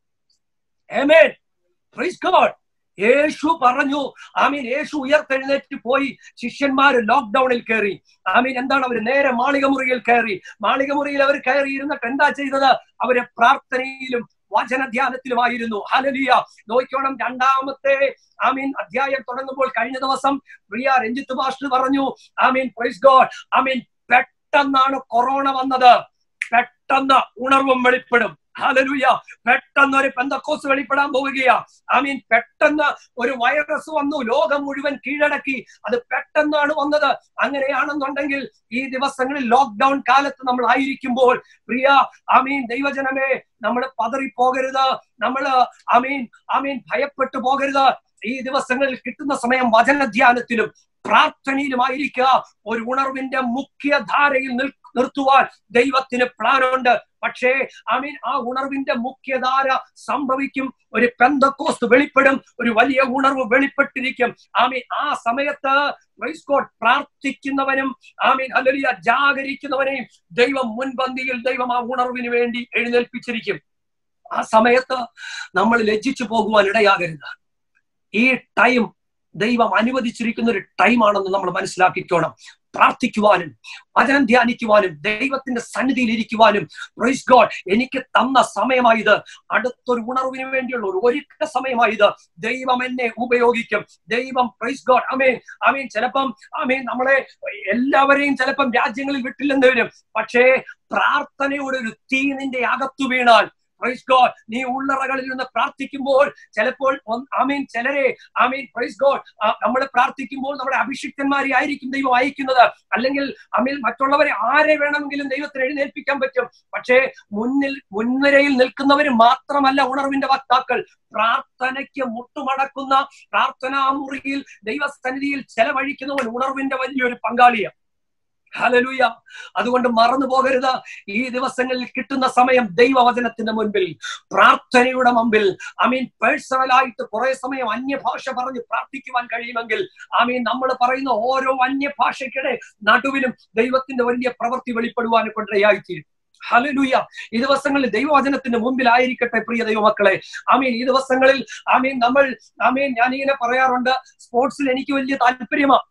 ആമേൻ. Praise God. യേശു പറഞ്ഞു, യേശു ഉയർത്തെഴുന്നേറ്റ് പോയി. ശിഷ്യന്മാര് ലോക്ക്ഡൌണിൽ കയറി. എന്താണ്? അവര് നേരെ മാളികമുറിയിൽ കയറി. മാളികമുറിയിൽ അവർ കയറി ഇരുന്നിട്ട് എന്താ ചെയ്തത്? അവര് പ്രാർത്ഥനയിലും വചനധ്യാനത്തിലുമായിരുന്നു. ഹല്ലേലൂയ. നോക്കിക്കോണം, 2ാമത്തെ അധ്യായം തുടങ്ങുമ്പോൾ കഴിഞ്ഞ ദിവസം പ്രിയ രഞ്ജിത്ത് മാസ്റ്റർ പറഞ്ഞു, പ്രൈസ് ഗോഡ്, പെട്ടെന്നാണ് കൊറോണ വന്നത്. പെട്ടെന്ന് ഉണർവും വെളിപ്പെടും. ഹല്ലേലൂയ. പെട്ടെന്ന് ഒരു പെന്തക്കോസ് വെളിപ്പെടാൻ പോവുകയാ. പെട്ടെന്ന് ഒരു വൈറസ് വന്നു, ലോകം മുഴുവൻ കീഴടക്കി. അത് പെട്ടെന്നാണ് വന്നത്. അങ്ങനെയാണെന്നുണ്ടെങ്കിൽ ഈ ദിവസങ്ങളിൽ ലോക്ക്ഡൌൺ കാലത്ത് നമ്മൾ ആയിരിക്കുമ്പോൾ പ്രിയ ദൈവജനമേ, നമ്മൾ പതറിപ്പോകരുത്. നമ്മൾ ഭയപ്പെട്ടു പോകരുത്. ഈ ദിവസങ്ങളിൽ കിട്ടുന്ന സമയം വചനധ്യാനത്തിലും പ്രാർത്ഥനയിലുമായിരിക്കുക. ഒരു ഉണർവിന്റെ മുഖ്യധാരയിൽ നിർത്തുവാൻ ദൈവത്തിന് പ്ലാനുണ്ട്. പക്ഷേ ആ ഉണർവിന്റെ മുഖ്യധാര സംഭവിക്കും. ഒരു പെന്തക്കോസ്ത് വെളിപ്പെടും. ഒരു വലിയ ഉണർവ് വെളിപ്പെട്ടിരിക്കും. ആ സമയത്ത് പ്രൈസ് ഗോഡ്, പ്രാർത്ഥിക്കുന്നവനും ഹല്ലേലൂയ ജാഗരിക്കുന്നവനെയും ദൈവം മുൻപന്തിയിൽ ദൈവം ആ ഉണർവിന് വേണ്ടി എഴുന്നേൽപ്പിച്ചിരിക്കും. ആ സമയത്ത് നമ്മൾ ലജ്ജിച്ചു പോകുവാൻ ഇടയാകരുത്. ഈ ടൈം ദൈവം അനുവദിച്ചിരിക്കുന്ന ഒരു ടൈമാണെന്ന് നമ്മൾ മനസ്സിലാക്കിക്കോണം. പ്രാർത്ഥിക്കുവാനും വചനം ധ്യാനിക്കുവാനും ദൈവത്തിന്റെ സന്നിധിയിൽ ഇരിക്കുവാനും പ്രൈസ് ഗോഡ് എനിക്ക് തന്ന സമയമായത്. അടുത്തൊരു ഉണർവിന് വേണ്ടിയുള്ള ഒരു ഒരുക്ക സമയമായത്. ദൈവം എന്നെ ഉപയോഗിക്കും. ദൈവം പ്രൈസ് ഗോഡ് ചിലപ്പം നമ്മളെ എല്ലാവരെയും ചിലപ്പം രാജ്യങ്ങളിൽ വിട്ടില്ലെന്ന് വരും. പക്ഷേ പ്രാർത്ഥനയുടെ ഒരു തീ നിന്റെ അകത്തു വീണാൽ പ്രൈസ് ഗോഡ്, നീ ഉള്ളറകളിൽ നിന്ന് പ്രാർത്ഥിക്കുമ്പോൾ ചിലപ്പോൾ ചിലരെ പ്രൈസ് ഗോഡ് നമ്മൾ പ്രാർത്ഥിക്കുമ്പോൾ നമ്മുടെ അഭിഷിക്തന്മാരെ ആയിരിക്കും ദൈവം അയക്കുന്നത്. അല്ലെങ്കിൽ മറ്റുള്ളവരെ ആരെ വേണമെങ്കിലും ദൈവത്തിന് എഴുന്നേൽപ്പിക്കാൻ പറ്റും. പക്ഷേ മുൻനിരയിൽ നിൽക്കുന്നവർ മാത്രമല്ല ഉണർവിന്റെ വക്താക്കൾ. പ്രാർത്ഥനയ്ക്ക് മുട്ടുമടക്കുന്ന, പ്രാർത്ഥനാ മുറിയിൽ ദൈവസന്നിധിയിൽ ചെലവഴിക്കുന്നവൻ ഉണർവിന്റെ വലിയൊരു പങ്കാളിയാണ്. ഹല്ലേലൂയ. അതുകൊണ്ട് മറന്നു പോകരുത്, ഈ ദിവസങ്ങളിൽ കിട്ടുന്ന സമയം ദൈവവചനത്തിന്റെ മുൻപിൽ, പ്രാർത്ഥനയുടെ മുമ്പിൽ, പേഴ്സണലായിട്ട് കുറെ സമയം അന്യഭാഷ പറഞ്ഞ് പ്രാർത്ഥിക്കുവാൻ കഴിയുമെങ്കിൽ, നമ്മൾ പറയുന്ന ഓരോ അന്യഭാഷയ്ക്കിടെ നടുവിലും ദൈവത്തിന്റെ വലിയ പ്രവൃത്തി വെളിപ്പെടുവാൻ കൊണ്ടിടയായിത്തീരും. ഹല്ലേലൂയ. ഈ ദിവസങ്ങളിൽ ദൈവവചനത്തിന്റെ മുമ്പിലായിരിക്കട്ടെ പ്രിയ ദൈവമക്കളെ. ഈ ദിവസങ്ങളിൽ നമ്മൾ ഞാനിങ്ങനെ പറയാറുണ്ട്, സ്പോർട്സിൽ എനിക്ക് വലിയ താല്പര്യമാണ്.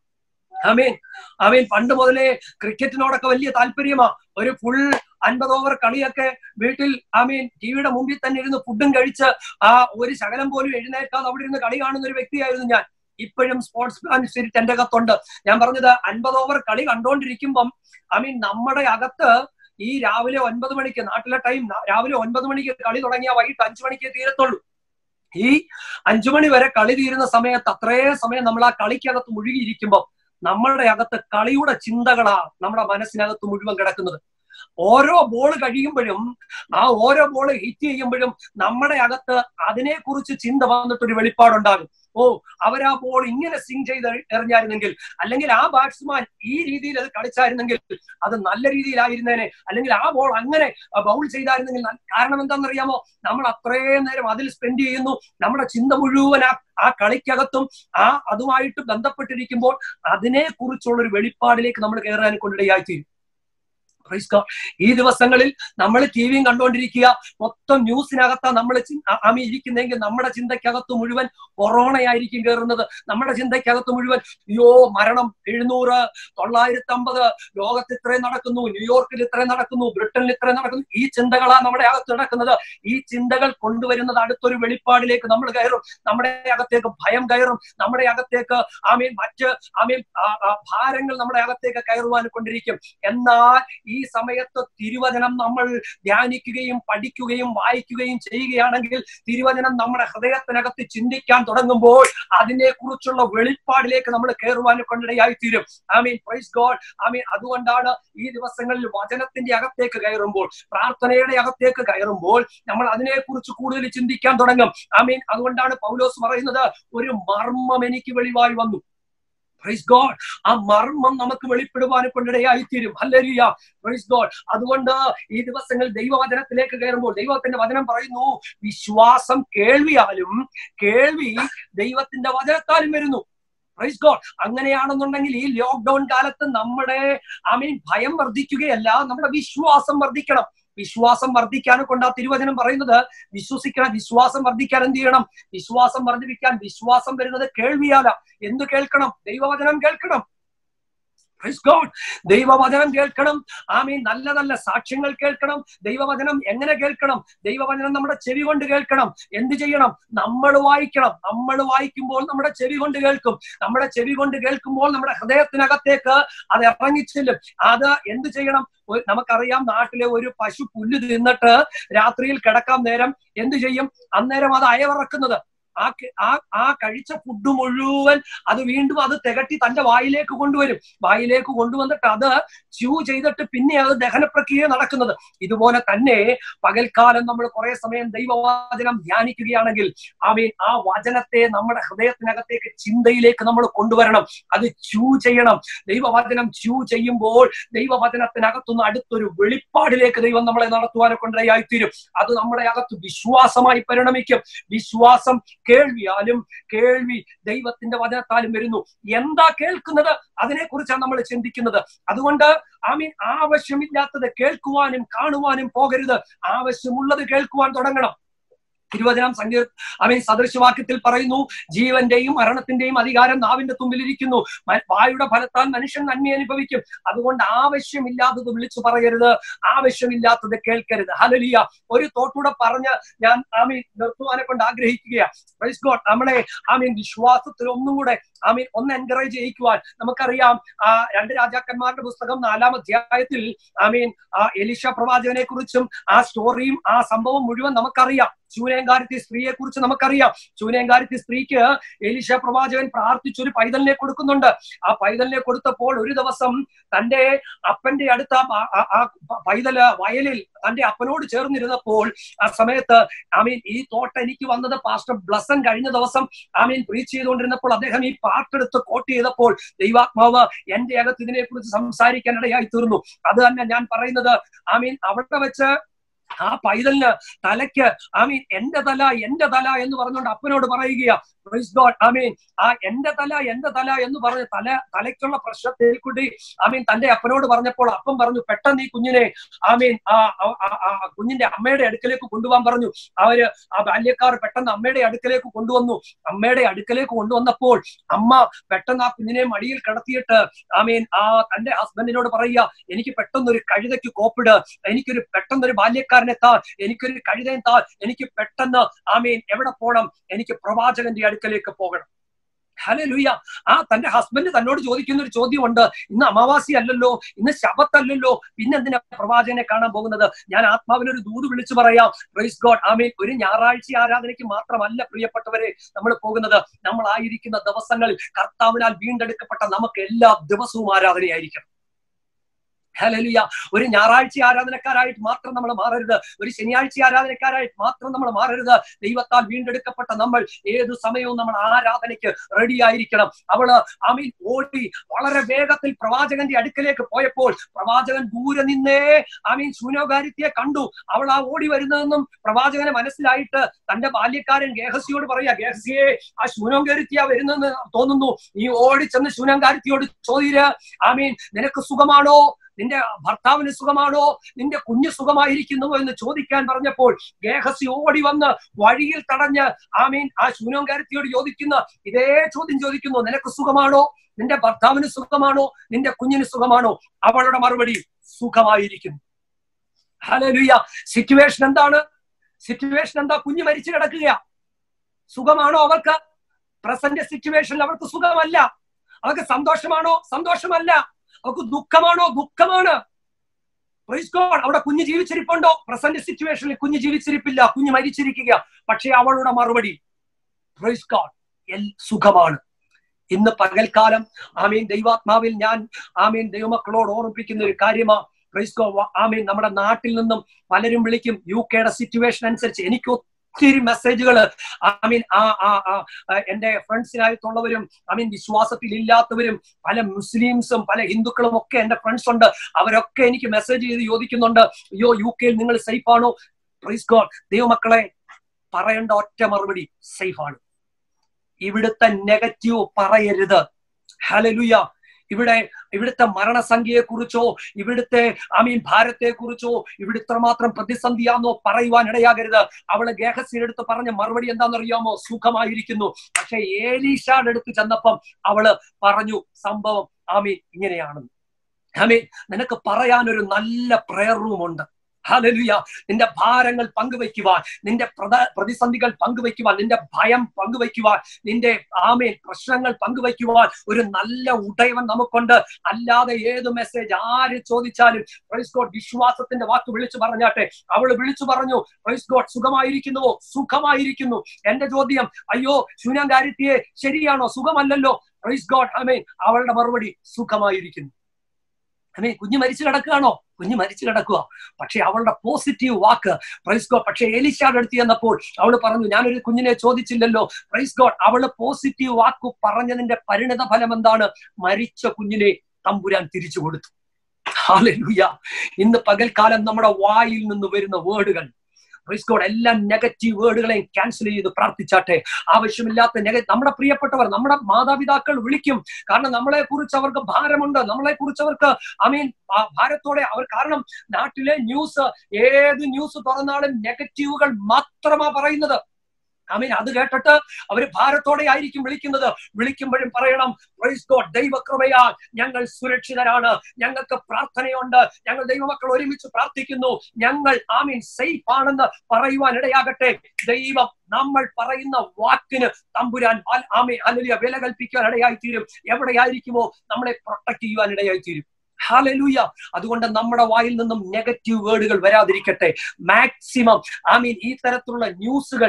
പണ്ട് മുതലേ ക്രിക്കറ്റിനോടൊക്കെ വലിയ താല്പര്യമാ. ഒരു ഫുൾ 50 ഓവർ കളിയൊക്കെ വീട്ടിൽ ടിവിയുടെ മുമ്പിൽ തന്നെ ഇരുന്ന് ഫുഡും കഴിച്ച് ഒരു ശകലം പോലും എഴുന്നേൽക്കാതെ അവിടെ ഇരുന്ന് കളി കാണുന്ന ഒരു വ്യക്തിയായിരുന്നു ഞാൻ. ഇപ്പോഴും സ്പോർട്സ് മാൻ സ്പിരിറ്റ് എന്റെ അകത്തുണ്ട്. ഞാൻ പറഞ്ഞത് 50 ഓവർ കളി കണ്ടോണ്ടിരിക്കുമ്പം നമ്മുടെ അകത്ത് ഈ രാവിലെ 9 മണിക്ക്, നാട്ടിലെ ടൈം രാവിലെ 9 മണിക്ക് കളി തുടങ്ങിയാൽ വൈകിട്ട് 5 മണിക്ക് തീരത്തുള്ളൂ. ഈ 5 മണി വരെ കളി തീരുന്ന സമയത്ത് അത്രയും സമയം നമ്മൾ ആ കളിക്കകത്ത് മുഴുകിയിരിക്കുമ്പോൾ നമ്മളുടെ അകത്ത് കളിയുടെ ചിന്തകളാ നമ്മുടെ മനസ്സിനകത്ത് മുഴുവൻ കിടക്കുന്നത്. ഓരോ ബോൾ കഴിയുമ്പോഴും, ആ ഓരോ ബോൾ ഹിറ്റ് ചെയ്യുമ്പോഴും നമ്മുടെ അകത്ത് അതിനെക്കുറിച്ച് ചിന്ത വന്നിട്ടൊരു വെളിപ്പാടുണ്ടാകും. അവരാ ബോൾ ഇങ്ങനെ സ്വിംഗ് ചെയ്ത് എറിഞ്ഞായിരുന്നെങ്കിൽ, അല്ലെങ്കിൽ ആ ബാറ്റ്സ്മാൻ ഈ രീതിയിൽ അത് കളിച്ചായിരുന്നെങ്കിൽ അത് നല്ല രീതിയിലായിരുന്നേനെ, അല്ലെങ്കിൽ ആ ബോൾ അങ്ങനെ ബൗൾ ചെയ്തായിരുന്നെങ്കിൽ. കാരണം എന്താണെന്നറിയാമോ? നമ്മൾ അത്രയും നേരം അതിൽ സ്പെൻഡ് ചെയ്യുന്നു. നമ്മുടെ ചിന്ത മുഴുവൻ ആ കളിക്കകത്തും അതുമായിട്ട് ബന്ധപ്പെട്ടിരിക്കുമ്പോൾ അതിനെ കുറിച്ചുള്ള ഒരു വെളിപ്പാടിലേക്ക് നമ്മൾ കയറാൻ കൊണ്ടിടയായിത്തീരും. ഈ ദിവസങ്ങളിൽ നമ്മൾ ടി വിയും കണ്ടുകൊണ്ടിരിക്കുക, മൊത്തം ന്യൂസിനകത്താ നമ്മൾ ഇരിക്കുന്നെങ്കിൽ നമ്മുടെ ചിന്തയ്ക്കകത്ത് മുഴുവൻ കൊറോണയായിരിക്കും കയറുന്നത്. നമ്മുടെ ചിന്തയ്ക്കകത്ത് മുഴുവൻ മരണം 700, 950, ലോകത്ത് ഇത്രയും നടക്കുന്നു, ന്യൂയോർക്കിൽ ഇത്രയും നടക്കുന്നു, ബ്രിട്ടനിൽ ഇത്രയും നടക്കുന്നു. ഈ ചിന്തകളാ നമ്മുടെ അകത്ത് നടക്കുന്നത്. ഈ ചിന്തകൾ കൊണ്ടുവരുന്നത് അടുത്തൊരു വെളിപ്പാടിലേക്ക് നമ്മൾ കയറും. നമ്മുടെ അകത്തേക്ക് ഭയം കയറും. നമ്മുടെ അകത്തേക്ക് മറ്റ് ഭാരങ്ങൾ നമ്മുടെ അകത്തേക്ക് കയറുവാൻ കൊണ്ടിരിക്കും. എന്നാൽ ഈ സമയത്ത് തിരുവചനം നമ്മൾ ധ്യാനിക്കുകയും പഠിക്കുകയും വായിക്കുകയും ചെയ്യുകയാണെങ്കിൽ, തിരുവചനം നമ്മുടെ ഹൃദയത്തിനകത്ത് ചിന്തിക്കാൻ തുടങ്ങുമ്പോൾ അതിനെ കുറിച്ചുള്ള വെളിപ്പാടിലേക്ക് നമ്മൾ കയറുവാൻ കൊണ്ടിടയായിത്തീരും. Praise God. അതുകൊണ്ടാണ് ഈ ദിവസങ്ങളിൽ വചനത്തിന്റെ അകത്തേക്ക് കയറുമ്പോൾ, പ്രാർത്ഥനയുടെ അകത്തേക്ക് കയറുമ്പോൾ നമ്മൾ അതിനെക്കുറിച്ച് കൂടുതൽ ചിന്തിക്കാൻ തുടങ്ങും. അതുകൊണ്ടാണ് പൗലോസ് പറയുന്നത്, ഒരു മർമ്മം എനിക്ക് വെളിവായി വന്നു. Praise God. ആ മർമ്മം നമുക്ക് വെളിപ്പെടുവാൻ കൊണ്ടിടയായിത്തീരും. ഹല്ലേലൂയ. Praise God. അതുകൊണ്ട് ഈ ദിവസങ്ങൾ ദൈവവചനത്തിലേക്ക് കയറുമ്പോൾ ദൈവത്തിന്റെ വചനം പറയുന്നു, വിശ്വാസം കേൾവിയാലും കേൾവി ദൈവത്തിന്റെ വചനത്താലും വരുന്നു. Praise God. അങ്ങനെയാണെന്നുണ്ടെങ്കിൽ ഈ ലോക്ക്ഡൌൺ കാലത്ത് നമ്മുടെ ഭയം വർദ്ധിക്കുകയല്ല, നമ്മുടെ വിശ്വാസം വർദ്ധിക്കണം. വിശ്വാസം വർദ്ധിക്കാനെ കൊണ്ട് ആ തിരുവചനം പറയുന്നത് വിശ്വസിക്കണം. വിശ്വാസം വർദ്ധിക്കാൻ എന്ത് ചെയ്യണം? വിശ്വാസം വർദ്ധിപ്പിക്കാൻ വിശ്വാസം വരുന്നത് കേൾവിയാല. എന്ത് കേൾക്കണം? ദൈവവചനം കേൾക്കണം. ദൈവവചനം കേൾക്കണം. നല്ല നല്ല സാക്ഷ്യങ്ങൾ കേൾക്കണം. ദൈവവചനം എങ്ങനെ കേൾക്കണം? ദൈവവചനം നമ്മുടെ ചെവി കൊണ്ട് കേൾക്കണം. എന്ത് ചെയ്യണം? നമ്മൾ വായിക്കണം. നമ്മൾ വായിക്കുമ്പോൾ നമ്മുടെ ചെവി കൊണ്ട് കേൾക്കും. നമ്മുടെ ചെവി കൊണ്ട് കേൾക്കുമ്പോൾ നമ്മുടെ ഹൃദയത്തിനകത്തേക്ക് അത് ഇറങ്ങിച്ചെല്ലും. അത് എന്ത് ചെയ്യണം? നമുക്കറിയാം, നാട്ടിലെ ഒരു പശു പുല്ല് തിന്നിട്ട് രാത്രിയിൽ കിടക്കാൻ നേരം എന്ത് ചെയ്യും? അന്നേരം അത് അയവിറക്കുന്നത്. ആ കഴിച്ച ഫുഡ് മുഴുവൻ അത് വീണ്ടും അത് തികട്ടി തന്റെ വായിലേക്ക് കൊണ്ടുവരും. വായിലേക്ക് കൊണ്ടുവന്നിട്ട് അത് ച്യൂ ചെയ്തിട്ട് പിന്നെ അത് ദഹന പ്രക്രിയ നടക്കുന്നത്. ഇതുപോലെ തന്നെ പകൽക്കാലം നമ്മൾ കുറെ സമയം ദൈവവചനം ധ്യാനിക്കുകയാണെങ്കിൽ ആ വചനത്തെ നമ്മുടെ ഹൃദയത്തിനകത്തേക്ക്, ചിന്തയിലേക്ക് നമ്മൾ കൊണ്ടുവരണം. അത് ച്യൂ ചെയ്യണം. ദൈവവചനം ച്യൂ ചെയ്യുമ്പോൾ ദൈവവചനത്തിനകത്തുനിന്ന് അടുത്തൊരു വെളിപ്പാടിലേക്ക് ദൈവം നമ്മളെ നടത്തുവാനെ കൊണ്ടിടയായിത്തീരും. അത് നമ്മുടെ അകത്ത് വിശ്വാസമായി പരിണമിക്കും. വിശ്വാസം കേൾവിയാലും കേൾവി ദൈവത്തിന്റെ വചനത്താലും വരുന്നു. എന്താ കേൾക്കുന്നത്? അതിനെക്കുറിച്ചാണ് നമ്മൾ ചിന്തിക്കുന്നത്. അതുകൊണ്ട് ആവശ്യമില്ലാത്തത് കേൾക്കുവാനും കാണുവാനും പോകരുത്. ആവശ്യമുള്ളത് കേൾക്കുവാൻ തുടങ്ങണം. തിരുവചനം സദൃശവാക്യത്തിൽ പറയുന്നു, ജീവന്റെയും മരണത്തിന്റെയും അധികാരം നാവിന്റെ തുമ്പിലിരിക്കുന്നു. വായുടെ ഫലത്താൽ മനുഷ്യൻ നന്മ അനുഭവിക്കും. അതുകൊണ്ട് ആവശ്യമില്ലാത്തത് വിളിച്ചു പറയരുത്, ആവശ്യമില്ലാത്തത് കേൾക്കരുത്. ഹല്ലേലൂയ. ഒരു തോട്ടൂടെ പറഞ്ഞ് ഞാൻ നിർത്തുവാനെ കൊണ്ട് ആഗ്രഹിക്കുകയാണ്. Praise God. നമ്മളെ വിശ്വാസത്തിൽ ഒന്നും കൂടെ ഒന്ന് എൻകറേജ് ചെയ്യിക്കുവാൻ നമുക്കറിയാം. 2 രാജാക്കന്മാരുടെ പുസ്തകം 4-ാം അധ്യായത്തിൽ എലീശ പ്രവാചകനെ കുറിച്ചും ആ സ്റ്റോറിയും ആ സംഭവം മുഴുവൻ നമുക്കറിയാം. ശൂനേംകാരത്തി സ്ത്രീയെ കുറിച്ച് നമുക്കറിയാം. ശൂനേംകാരത്തി സ്ത്രീക്ക് എലീശ പ്രവാചകൻ പ്രാർത്ഥിച്ചൊരു പൈതലിനെ കൊടുക്കുന്നുണ്ട്. ആ പൈതലിനെ കൊടുത്തപ്പോൾ ഒരു ദിവസം തന്റെ അപ്പന്റെ അടുത്ത ആ പൈതല് വയലിൽ തന്റെ അപ്പനോട് ചേർന്നിരുന്നപ്പോൾ ആ സമയത്ത് ഈ തോട്ട് എനിക്ക് വന്നത് പാസ്റ്റർ ബ്ലസൻ കഴിഞ്ഞ ദിവസം പ്രീച്ച് ചെയ്തുകൊണ്ടിരുന്നപ്പോൾ അദ്ദേഹം ഈ പാട്ടെടുത്ത് കോട്ട് ചെയ്തപ്പോൾ ദൈവാത്മാവ് എന്റെ അകത്ത് ഇതിനെ കുറിച്ച് സംസാരിക്കാൻ ഇടയായി തീർന്നു. അത് തന്നെ ഞാൻ പറയുന്നത്. അവിടെ വെച്ച് ആ പൈതലിന് തലയ്ക്ക് എന്റെ തല എന്ന് പറഞ്ഞുകൊണ്ട് അപ്പനോട് പറയുകയാ. Praise God. ആ എന്റെ തല എന്ന് പറഞ്ഞ് തലയ്ക്കുള്ള പ്രശ്നത്തിൽ കൂടി തന്റെ അപ്പനോട് പറഞ്ഞപ്പോൾ അപ്പൻ പറഞ്ഞു, പെട്ടെന്ന് ഈ കുഞ്ഞിനെ കുഞ്ഞിന്റെ അമ്മയുടെ അടുക്കലേക്ക് കൊണ്ടുപോകാൻ പറഞ്ഞു. അവര് ആ ബാല്യക്കാർ പെട്ടെന്ന് അമ്മയുടെ അടുക്കലേക്ക് കൊണ്ടുവന്നു. അമ്മയുടെ അടുക്കലേക്ക് കൊണ്ടുവന്നപ്പോൾ അമ്മ പെട്ടെന്ന് ആ കുഞ്ഞിനെ മടിയിൽ കിടത്തിയിട്ട് തന്റെ ഹസ്ബൻഡിനോട് പറയുക, എനിക്ക് പെട്ടെന്നൊരു കഴുതയ്ക്ക് കോപ്പിട്, എനിക്കൊരു പെട്ടെന്നൊരു ബാല്യക്കാരനെ താ, എനിക്കൊരു കഴുതയും താ, എനിക്ക് പെട്ടെന്ന് എവിടെ പോകണം, എനിക്ക് പ്രവാചകന്റെ അടുക്കലേക്ക് പോകണം. ഹല്ലേലൂയ. തന്റെ ഹസ്ബൻഡ് തന്നോട് ചോദിക്കുന്ന ഒരു ചോദ്യമുണ്ട്, ഇന്ന് അമാവാസി അല്ലല്ലോ, ഇന്ന് ശബത്തല്ലല്ലോ, പിന്നെ എന്തിനാ പ്രവാചകനെ കാണാൻ പോകുന്നത്? ഞാൻ ആത്മാവിനൊരു ദൂത് വിളിച്ചു പറയാം. Praise God. ഒരു ഞായറാഴ്ച ആരാധനയ്ക്ക് മാത്രമല്ല പ്രിയപ്പെട്ടവരെ നമ്മൾ പോകുന്നത്. നമ്മൾ ആയിരിക്കുന്ന ദിവസങ്ങളിൽ കർത്താവിനാൽ വീണ്ടെടുക്കപ്പെട്ട നമുക്ക് എല്ലാ ദിവസവും ആരാധനയായിരിക്കണം. ഹല്ലേലൂയ. ഒരു ഞായറാഴ്ച ആരാധനക്കാരായിട്ട് മാത്രം നമ്മൾ മാറരുത്. ഒരു ശനിയാഴ്ച ആരാധനക്കാരായിട്ട് മാത്രം നമ്മൾ മാറരുത്. ദൈവത്താൽ വീണ്ടെടുക്കപ്പെട്ട നമ്മൾ ഏതു സമയവും നമ്മൾ ആരാധനയ്ക്ക് റെഡി ആയിരിക്കണം. അവള് ഓടി വളരെ വേഗത്തിൽ പ്രവാചകന്റെ അടുക്കലേക്ക് പോയപ്പോൾ പ്രവാചകൻ ദൂരെ നിന്നേ ശൂനേംകാരിയെ കണ്ടു. അവൾ ആ ഓടി വരുന്നതെന്നും പ്രവാചകനെ മനസ്സിലായിട്ട് തന്റെ ബാല്യക്കാരൻ ഗേഹസിയോട് പറയാ, ഗേഹസിയെ, ആ ശൂനേംകാരിയ വരുന്നെന്ന് തോന്നുന്നു, നീ ഓടി ചെന്ന് ശൂനേംകാരിയോട് ചോദിര്, നിനക്ക് സുഖമാണോ, നിന്റെ ഭർത്താവിന് സുഖമാണോ, നിന്റെ കുഞ്ഞ് സുഖമായിരിക്കുന്നുവോ എന്ന് ചോദിക്കാൻ പറഞ്ഞപ്പോൾ ഗേഹസി ഓടി വന്ന് വഴിയിൽ തടഞ്ഞ് ആ ശൂനേംകാരത്തിയോട് ചോദിക്കുന്ന ഇതേ ചോദ്യം ചോദിക്കുന്നു, നിനക്ക് സുഖമാണോ, നിന്റെ ഭർത്താവിന് സുഖമാണോ, നിന്റെ കുഞ്ഞിന് സുഖമാണോ? അവളുടെ മറുപടി സുഖമായിരിക്കുന്നു. ഹല്ലേലൂയ. സിറ്റുവേഷൻ എന്താണ്? സിറ്റുവേഷൻ എന്താ? കുഞ്ഞ് മരിച്ചു കിടക്കുകയാ. സുഖമാണോ അവൾക്ക്? പ്രസന്റ് സിറ്റുവേഷനിൽ അവൾക്ക് സുഖമല്ല. അവൾക്ക് സന്തോഷമാണോ? സന്തോഷമല്ല. അവർക്ക് ദുഃഖമാണോ? ദുഃഖമാണ്. Praise God. അവിടെ കുഞ്ഞ് ജീവിച്ചിരിപ്പുണ്ടോ? പ്രസന്റ് സിറ്റുവേഷനിൽ കുഞ്ഞ് ജീവിച്ചിരിപ്പില്ല, കുഞ്ഞ് മരിച്ചിരിക്കുക. പക്ഷെ അവളുടെ മറുപടി പ്രൈസ് ഗോഡ് സുഖമാണ്. ഇന്ന് പകൽക്കാലം ദൈവാത്മാവിൽ ഞാൻ ദൈവമക്കളോട് ഓർമ്മിപ്പിക്കുന്ന ഒരു കാര്യമാ. Praise God. നമ്മുടെ നാട്ടിൽ നിന്നും പലരും വിളിക്കും. UK സിറ്റുവേഷൻ അനുസരിച്ച് എനിക്ക് ഒത്തിരി മെസ്സേജുകൾ എന്റെ ഫ്രണ്ട്സിനായിട്ടുള്ളവരും വിശ്വാസത്തിൽ ഇല്ലാത്തവരും പല മുസ്ലിംസും പല ഹിന്ദുക്കളും ഒക്കെ എന്റെ ഫ്രണ്ട്സ് ഉണ്ട്. അവരൊക്കെ എനിക്ക് മെസ്സേജ് ചെയ്ത് ചോദിക്കുന്നുണ്ട്, അയ്യോ UK നിങ്ങൾ സേഫ് ആണോ? Praise God. ദൈവമക്കളെ, പറയേണ്ട ഒറ്റ മറുപടി സേഫ് ആണ്. ഇവിടുത്തെ നെഗറ്റീവ് പറയരുത്. ഹല്ലേലൂയ. ഇവിടുത്തെ മരണസംഖ്യയെ കുറിച്ചോ ഇവിടുത്തെ ഭാരത്തെ കുറിച്ചോ ഇവിടെ ഇത്രമാത്രം പ്രതിസന്ധിയാന്നോ പറയുവാൻ ഇടയാകരുത്. അവള് ഗേഹസിയുടെ അടുത്ത് പറഞ്ഞ മറുപടി എന്താണെന്നറിയാമോ? സുഖമായിരിക്കുന്നു. പക്ഷെ ഏലീശയുടെ അടുത്ത് ചെന്നപ്പം അവള് പറഞ്ഞു സംഭവം ഇങ്ങനെയാണെന്ന്. നിനക്ക് പറയാൻ ഒരു നല്ല പ്രയർ റൂം ഉണ്ട്. ഹല്ലേലൂയ. നിന്റെ ഭാരങ്ങൾ പങ്കുവയ്ക്കുവാൻ, നിന്റെ പ്രതിസന്ധികൾ പങ്കുവയ്ക്കുവാൻ, നിന്റെ ഭയം പങ്കുവയ്ക്കുവാൻ, നിന്റെ പ്രശ്നങ്ങൾ പങ്കുവയ്ക്കുവാൻ ഒരു നല്ല ഉടയവൻ നമുക്കുണ്ട്. അല്ലാതെ ഏത് മെസ്സേജ് ആര് ചോദിച്ചാലും പ്രൈസ് ഗോഡ് വിശ്വാസത്തിന്റെ വാക്ക് വിളിച്ചു പറഞ്ഞാട്ടെ. അവള് വിളിച്ചു പറഞ്ഞു, പ്രൈസ് ഗോഡ് സുഖമായിരിക്കുന്നുവോ? സുഖമായിരിക്കുന്നു. എന്റെ ചോദ്യം, അയ്യോ ശൂനേംകാരിയെ ശരിയാണോ? സുഖമല്ലല്ലോ. Praise God. അവളുടെ മറുപടി സുഖമായിരിക്കുന്നു. കുഞ്ഞ് മരിച്ചു കിടക്കുകയാണോ? കുഞ്ഞ് മരിച്ചു കിടക്കുക. പക്ഷെ അവളുടെ പോസിറ്റീവ് വാക്ക് പ്രൈസ് ഗോഡ്. പക്ഷെ എലീശയുടെ അടുത്ത് ചെന്നപ്പോൾ അവള് പറഞ്ഞു, ഞാനൊരു കുഞ്ഞിനെ ചോദിച്ചില്ലല്ലോ. Praise God. അവള് പോസിറ്റീവ് വാക്ക് പറഞ്ഞതിന്റെ പരിണിത ഫലം എന്താണ്? മരിച്ച കുഞ്ഞിനെ തമ്പുരാൻ തിരിച്ചു കൊടുത്തു. ഹല്ലേലൂയ. ഇന്ന് പകൽക്കാലം നമ്മുടെ വായിൽ നിന്ന് വരുന്ന വേർഡുകൾ പ്രൈസ് ഗോഡ് എല്ലാം നെഗറ്റീവ് വേർഡുകളെയും ക്യാൻസൽ ചെയ്ത് പ്രാർത്ഥിച്ചാട്ടെ. ആവശ്യമില്ലാത്ത നമ്മുടെ പ്രിയപ്പെട്ടവർ, നമ്മുടെ മാതാപിതാക്കൾ വിളിക്കും. കാരണം നമ്മളെ കുറിച്ച് അവർക്ക് ഭാരമുണ്ട്. നമ്മളെ കുറിച്ച് അവർക്ക് ഭാരത്തോടെ അവർ, കാരണം നാട്ടിലെ ന്യൂസ്, ഏത് ന്യൂസ് തുറന്നാലും നെഗറ്റീവുകൾ മാത്രമാ പറയുന്നത്. അത് കേട്ടിട്ട് അവര് ഭാരത്തോടെ ആയിരിക്കും വിളിക്കുന്നത്. വിളിക്കുമ്പോഴും പറയണം പ്രൈസ് ഗോഡ് ദൈവകൃപയാൽ ഞങ്ങൾ സുരക്ഷിതരാണ്, ഞങ്ങൾക്ക് പ്രാർത്ഥനയുണ്ട്, ഞങ്ങൾ ദൈവമക്കൾ ഒരുമിച്ച് പ്രാർത്ഥിക്കുന്നു, ഞങ്ങൾ സേഫ് ആണെന്ന് പറയുവാൻ ഇടയാകട്ടെ. ദൈവം നമ്മൾ പറയുന്ന വാക്കിന് തമ്പുരാൻ ഹല്ലേലൂയ വില കൽപ്പിക്കാൻ ഇടയായിത്തീരും. എവിടെയായിരിക്കുമോ നമ്മളെ പ്രൊട്ടക്ട് ചെയ്യുവാൻ ഇടയായിത്തീരും. ഹല്ലേലൂയ. അതുകൊണ്ട് നമ്മുടെ വായിൽ നിന്നും നെഗറ്റീവ് വേർഡുകൾ വരാതിരിക്കട്ടെ. മാക്സിമം ഈ തരത്തിലുള്ള ന്യൂസുകൾ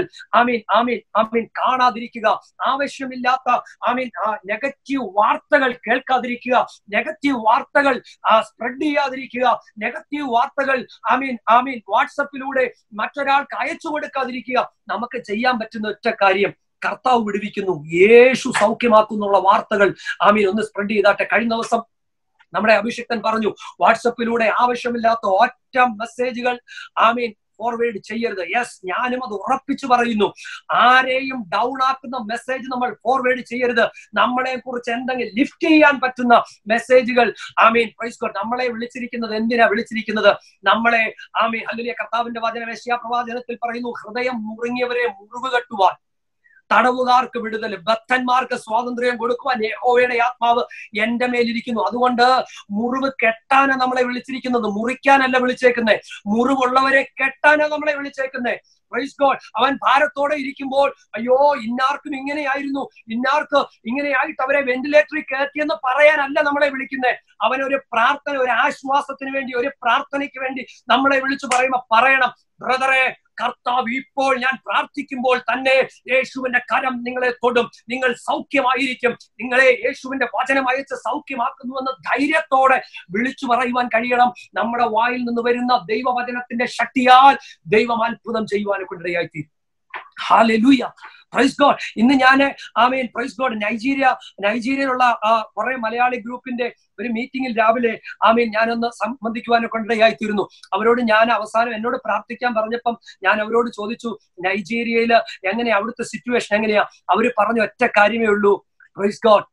കാണാതിരിക്കുക. ആവശ്യമില്ലാത്ത നെഗറ്റീവ് വാർത്തകൾ കേൾക്കാതിരിക്കുക. നെഗറ്റീവ് വാർത്തകൾ സ്പ്രെഡ് ചെയ്യാതിരിക്കുക. നെഗറ്റീവ് വാർത്തകൾ വാട്സപ്പിലൂടെ മറ്റൊരാൾക്ക് അയച്ചു കൊടുക്കാതിരിക്കുക. നമുക്ക് ചെയ്യാൻ പറ്റുന്ന ഒറ്റ കാര്യം, കർത്താവ് വിടുവിക്കുന്നു, യേശു സൗഖ്യമാക്കുന്നുള്ള വാർത്തകൾ ഒന്ന് സ്പ്രെഡ് ചെയ്താട്ടെ. കഴിഞ്ഞ ദിവസം നമ്മുടെ അഭിഷിക്തൻ പറഞ്ഞു, വാട്സപ്പിലൂടെ ആവശ്യമില്ലാത്ത ഒറ്റ മെസ്സേജുകൾ ഫോർവേഡ് ചെയ്യരുത്. യെസ്, ഞാനും അത് ഉറപ്പിച്ചു പറയുന്നു. ആരെയും ഡൗൺ ആക്കുന്ന മെസ്സേജ് നമ്മൾ ഫോർവേഡ് ചെയ്യരുത്. നമ്മളെ കുറിച്ച് എന്തെങ്കിലും ലിഫ്റ്റ് ചെയ്യാൻ പറ്റുന്ന മെസ്സേജുകൾ പ്രൈസ് ഗോഡ്. നമ്മളെ വിളിച്ചിരിക്കുന്നത് എന്തിനാ വിളിച്ചിരിക്കുന്നത്? നമ്മളെ ഹല്ലേലൂയ. കർത്താവിന്റെ വചനം യെശയ്യാ പ്രവാചകത്തിൽ പറയുന്നു, ഹൃദയം മുറിഞ്ഞവരെ മുറിവ് കെട്ടുവാൻ, തടവുകാർക്ക് വിടുതൽ, ബദ്ധന്മാർക്ക് സ്വാതന്ത്ര്യം കൊടുക്കുവാൻ യഹോവയുടെ ആത്മാവ് എന്റെ മേലിരിക്കുന്നു. അതുകൊണ്ട് മുറിവ് കെട്ടാനാണ് നമ്മളെ വിളിച്ചിരിക്കുന്നത്, മുറിക്കാനല്ല വിളിച്ചേക്കുന്നത്. മുറിവുള്ളവരെ കെട്ടാനാണ് നമ്മളെ വിളിച്ചേക്കുന്നത്. Praise God. അവൻ ഭാരത്തോടെ ഇരിക്കുമ്പോൾ, അയ്യോ ഇന്നാർക്കും ഇങ്ങനെയായിരുന്നു, ഇന്നാർക്ക് ഇങ്ങനെയായിട്ട് അവരെ വെന്റിലേറ്ററിൽ കയറ്റിയെന്ന് പറയാനല്ല നമ്മളെ വിളിക്കുന്നത്. അവനൊരു പ്രാർത്ഥന, ഒരു ആശ്വാസത്തിന് വേണ്ടി, ഒരു പ്രാർത്ഥനയ്ക്ക് വേണ്ടി നമ്മളെ വിളിച്ചു പറയണം, ബ്രദറെ, കർത്താവ് ഇപ്പോൾ ഞാൻ പ്രാർത്ഥിക്കുമ്പോൾ തന്നെ യേശുവിന്റെ കരം നിങ്ങളെ തൊടും, നിങ്ങൾ സൗഖ്യമായിരിക്കും, നിങ്ങളെ യേശുവിന്റെ വചനം അയച്ച് സൗഖ്യമാക്കുന്നുവെന്ന് ധൈര്യത്തോടെ വിളിച്ചു പറയുവാൻ കഴിയണം. നമ്മുടെ വായിൽ നിന്ന് വരുന്ന ദൈവവചനത്തിന്റെ ശക്തിയാൽ ദൈവം അത്ഭുതം ചെയ്യുവാൻ കൊണ്ടിടയായിത്തീരും. ഹല്ലേലൂയ. Praise God. ഇന്ന് ഞാൻ പ്രൈസ് ഗോഡ് നൈജീരിയയിലുള്ള കുറെ മലയാളി ഗ്രൂപ്പിന്റെ ഒരു മീറ്റിംഗിൽ രാവിലെ ഞാനൊന്ന് സംബന്ധിക്കുവാനൊക്കെ ഇടയായിത്തീരുന്നു. അവരോട് ഞാൻ അവസാനം എന്നോട് പ്രാർത്ഥിക്കാൻ പറഞ്ഞപ്പം ഞാൻ അവരോട് ചോദിച്ചു, നൈജീരിയയില് എങ്ങനെയാ, അവിടുത്തെ സിറ്റുവേഷൻ എങ്ങനെയാ? അവര് പറഞ്ഞ ഒറ്റ കാര്യമേ ഉള്ളൂ, പ്രൈസ് ഗോഡ്,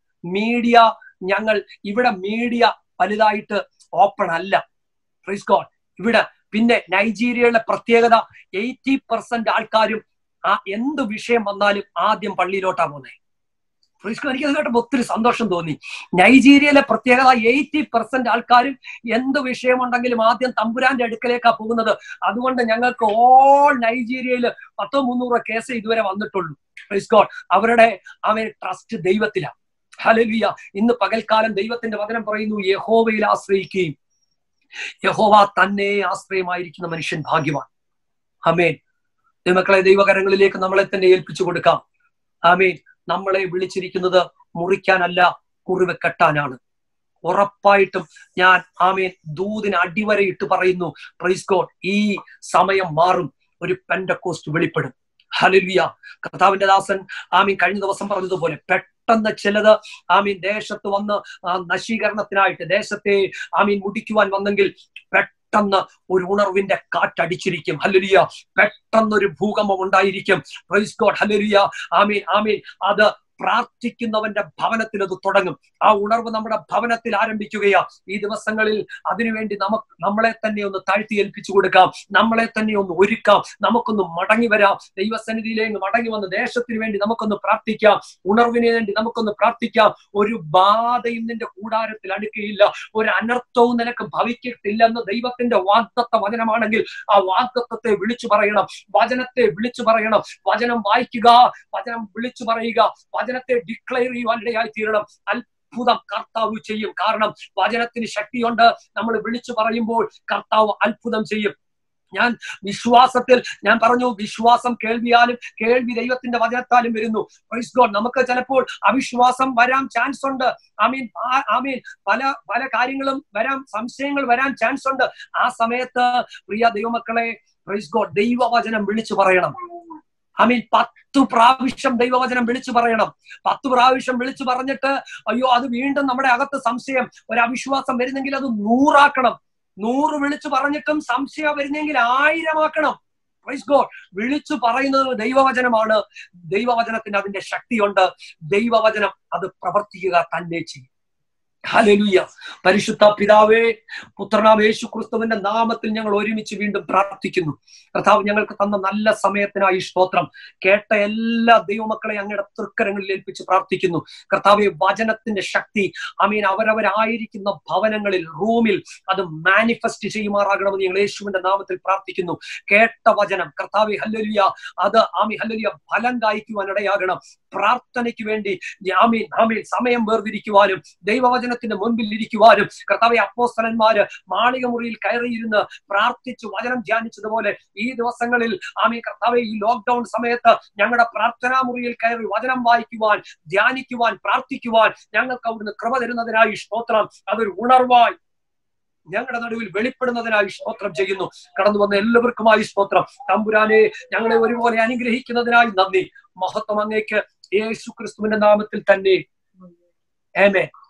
ഞങ്ങൾ ഇവിടെ മീഡിയ വലുതായിട്ട് ഓപ്പൺ അല്ല. Praise God. ഇവിടെ പിന്നെ നൈജീരിയയിലെ പ്രത്യേകത, 80% ആൾക്കാരും എന്ത് വിഷയം വന്നാലും ആദ്യം പള്ളിയിലോട്ടാ പോകുന്നത്. എനിക്കത് കേട്ടപ്പോൾ ഒത്തിരി സന്തോഷം തോന്നി. നൈജീരിയയിലെ പ്രത്യേകത, 80% ആൾക്കാരും എന്ത് വിഷയമുണ്ടെങ്കിലും ആദ്യം തമ്പുരാന്റെ അടുക്കലേക്കാ പോകുന്നത്. അതുകൊണ്ട് ഞങ്ങൾക്ക് ഓൾ നൈജീരിയയിൽ 100-300 കേസ് ഇതുവരെ വന്നിട്ടുള്ളൂ. Praise God. അവരുടെ ട്രസ്റ്റ് ദൈവത്തിലാണ്. ഹല്ലേലൂയ. ഇന്ന് പകൽക്കാലം ദൈവത്തിന്റെ വചനം പറയുന്നു, യഹോവയിൽ ആശ്രയിക്കുകയും യഹോവ തന്നെ ആശ്രയമായിരിക്കുന്ന മനുഷ്യൻ ഭാഗ്യവാൻ. ആമേൻ. ദൈവമക്കളെ, ദൈവകരങ്ങളിലേക്ക് നമ്മളെ തന്നെ ഏൽപ്പിച്ചു കൊടുക്കാം. ആമേൻ. നമ്മളെ വിളിച്ചിരിക്കുന്നത് മുറിക്കാനല്ല, കുറിവ് കെട്ടാനാണ്. ഉറപ്പായിട്ടും ഞാൻ ദൂതിന് അടിവരയിട്ട് പറയുന്നു, പ്രൈസ് ഗോഡ്, ഈ സമയം മാറും, ഒരു പെന്തക്കോസ്റ്റ് വെളിപ്പെടും. ഹല്ലേലൂയ. കർത്താവിന്റെ ദാസൻ കഴിഞ്ഞ ദിവസം പറഞ്ഞതുപോലെ പെട്ടെന്ന് ചിലത് ദേശത്ത് വന്ന് നശീകരണത്തിനായിട്ട് ദേശത്തെ മുടിക്കുവാൻ വന്നെങ്കിൽ പെട്ടെന്ന് ഒരു ഉണർവിന്റെ കാറ്റടിച്ചിരിക്കും. ഹല്ലേലൂയ. പെട്ടെന്നൊരു ഭൂകമ്പം ഉണ്ടായിരിക്കും. Praise God. ഹല്ലേലൂയ. അത് പ്രാർത്ഥിക്കുന്നവന്റെ ഭവനത്തിൽ അത് തുടങ്ങും. ആ ഉണർവ് നമ്മുടെ ഭവനത്തിൽ ആരംഭിക്കുകയാ. ഈ ദിവസങ്ങളിൽ അതിനുവേണ്ടി നമ്മളെ തന്നെ ഒന്ന് താഴ്ത്തി ഏൽപ്പിച്ചു കൊടുക്കാം, നമ്മളെ തന്നെ ഒന്ന് ഒരുക്കാം, നമുക്കൊന്ന് മടങ്ങി വരാം. ദൈവസന്നിധിയിലേക്ക് മടങ്ങി വന്ന് ദേശത്തിന് വേണ്ടി നമുക്കൊന്ന് പ്രാർത്ഥിക്കാം, ഉണർവിന് വേണ്ടി നമുക്കൊന്ന് പ്രാർത്ഥിക്കാം. ഒരു ബാധയും നിന്റെ കൂടാരത്തിൽ അടുക്കുകയില്ല, ഒരു അനർത്ഥവും നിനക്ക് ഭവിക്കത്തില്ലെന്ന് ദൈവത്തിന്റെ വാഗ്ദത്ത വചനമാണെങ്കിൽ ആ വാഗ്ദത്തത്തെ വിളിച്ചു പറയണം, വചനത്തെ വിളിച്ചു പറയണം. വചനം വായിക്കുക, വചനം വിളിച്ചു പറയുക, വചനത്തെ ഡിക്ലെയർ ചെയ്യുവാനിടയായി തീരണം. അത്ഭുതം കർത്താവ് ചെയ്യും. കാരണം വചനത്തിന് ശക്തിയുണ്ട്. നമ്മൾ വിളിച്ചു പറയുമ്പോൾ കർത്താവ് അത്ഭുതം ചെയ്യും. ഞാൻ വിശ്വാസത്തിൽ ഞാൻ പറഞ്ഞു, വിശ്വാസം കേൾവിയാലും കേൾവി ദൈവത്തിന്റെ വചനത്താലും വരുന്നു. Praise God. നമുക്ക് ചിലപ്പോൾ അവിശ്വാസം വരാൻ ചാൻസ് ഉണ്ട്. പല കാര്യങ്ങളും വരാൻ, സംശയങ്ങൾ വരാൻ ചാൻസ് ഉണ്ട്. ആ സമയത്ത് പ്രിയ ദൈവമക്കളെ, പ്രൈസ് ഗോഡ്, ദൈവവചനം വിളിച്ചു പറയണം. 10 പ്രാവശ്യം ദൈവവചനം വിളിച്ചു പറയണം. 10 പ്രാവശ്യം വിളിച്ചു പറഞ്ഞിട്ട് അയ്യോ അത് വീണ്ടും നമ്മുടെ അകത്ത് സംശയം, ഒരു അവിശ്വാസം വരുന്നെങ്കിൽ അത് 100 ആക്കണം. 100 വിളിച്ചു പറഞ്ഞിട്ടും സംശയം വരുന്നെങ്കിൽ 1000 ആക്കണം. Praise God. വിളിച്ചു പറയുന്നത് ദൈവവചനമാണ്. ദൈവവചനത്തിന് അതിന്റെ ശക്തിയുണ്ട്. ദൈവവചനം അത് പ്രവർത്തിക്കുക തന്നെ ചെയ്യും. ഹല്ലേലൂയ. പരിശുദ്ധ പിതാവേ, പുത്രനാം യേശു ക്രിസ്തുവിന്റെ നാമത്തിൽ ഞങ്ങൾ ഒരുമിച്ച് വീണ്ടും പ്രാർത്ഥിക്കുന്നു. കർത്താവ്, ഞങ്ങൾക്ക് തന്ന നല്ല സമയത്തിനായി സ്തോത്രം. കേട്ട എല്ലാ ദൈവമക്കളെ അങ്ങയുടെ തൃക്കരങ്ങളിൽ ഏൽപ്പിച്ച് പ്രാർത്ഥിക്കുന്നു. കർത്താവെ, വചനത്തിന്റെ ശക്തി അവരവരായിരിക്കുന്ന ഭവനങ്ങളിൽ, റൂമിൽ അത് മാനിഫെസ്റ്റ് ചെയ്യുമാറാകണമെന്ന് ഞങ്ങൾ യേശുവിന്റെ നാമത്തിൽ പ്രാർത്ഥിക്കുന്നു. കേട്ട വചനം കർത്താവെ, ഹല്ലേലൂയ, അത് ഹല്ലേലൂയ ഫലം കായ്ക്കുവാൻ ഇടയാകണം. പ്രാർത്ഥനയ്ക്ക് വേണ്ടി സമയം വേർതിരിക്കുവാനും ദൈവവചന വചനത്തിന്റെ മുൻപിൽ ഇരിക്കുവാനും കർത്താവെ അപ്പോസ്തലന്മാര് മാളിക മുറിയിൽ കയറിയിരുന്ന് പ്രാർത്ഥിച്ചു വചനം ധ്യാനിച്ചതുപോലെ ഈ ദിവസങ്ങളിൽ ആമേ കർത്താവെ ഈ ലോക്ക്ഡൌൺ സമയത്ത് ഞങ്ങളുടെ പ്രാർത്ഥനാ മുറിയിൽ കയറി വചനം വായിക്കുവാൻ, ധ്യാനിക്കുവാൻ, പ്രാർത്ഥിക്കുവാൻ ഞങ്ങൾക്ക് അവിടുന്ന് കൃപ തരുന്നതിനായി സ്തോത്രം. അതൊരു ഉണർവായി ഞങ്ങളുടെ നടുവിൽ വെളിപ്പെടുന്നതിനായി സ്തോത്രം ചെയ്യുന്നു. കടന്നു വന്ന എല്ലാവർക്കുമായി സ്തോത്രം. തമ്പുരാനെ, ഞങ്ങളെ ഒരുപോലെ അനുഗ്രഹിക്കുന്നതിനായി നന്ദി. മഹത്വം അങ്ങേക്ക് യേശു ക്രിസ്തുവിന്റെ നാമത്തിൽ തന്നെ. ആമേൻ.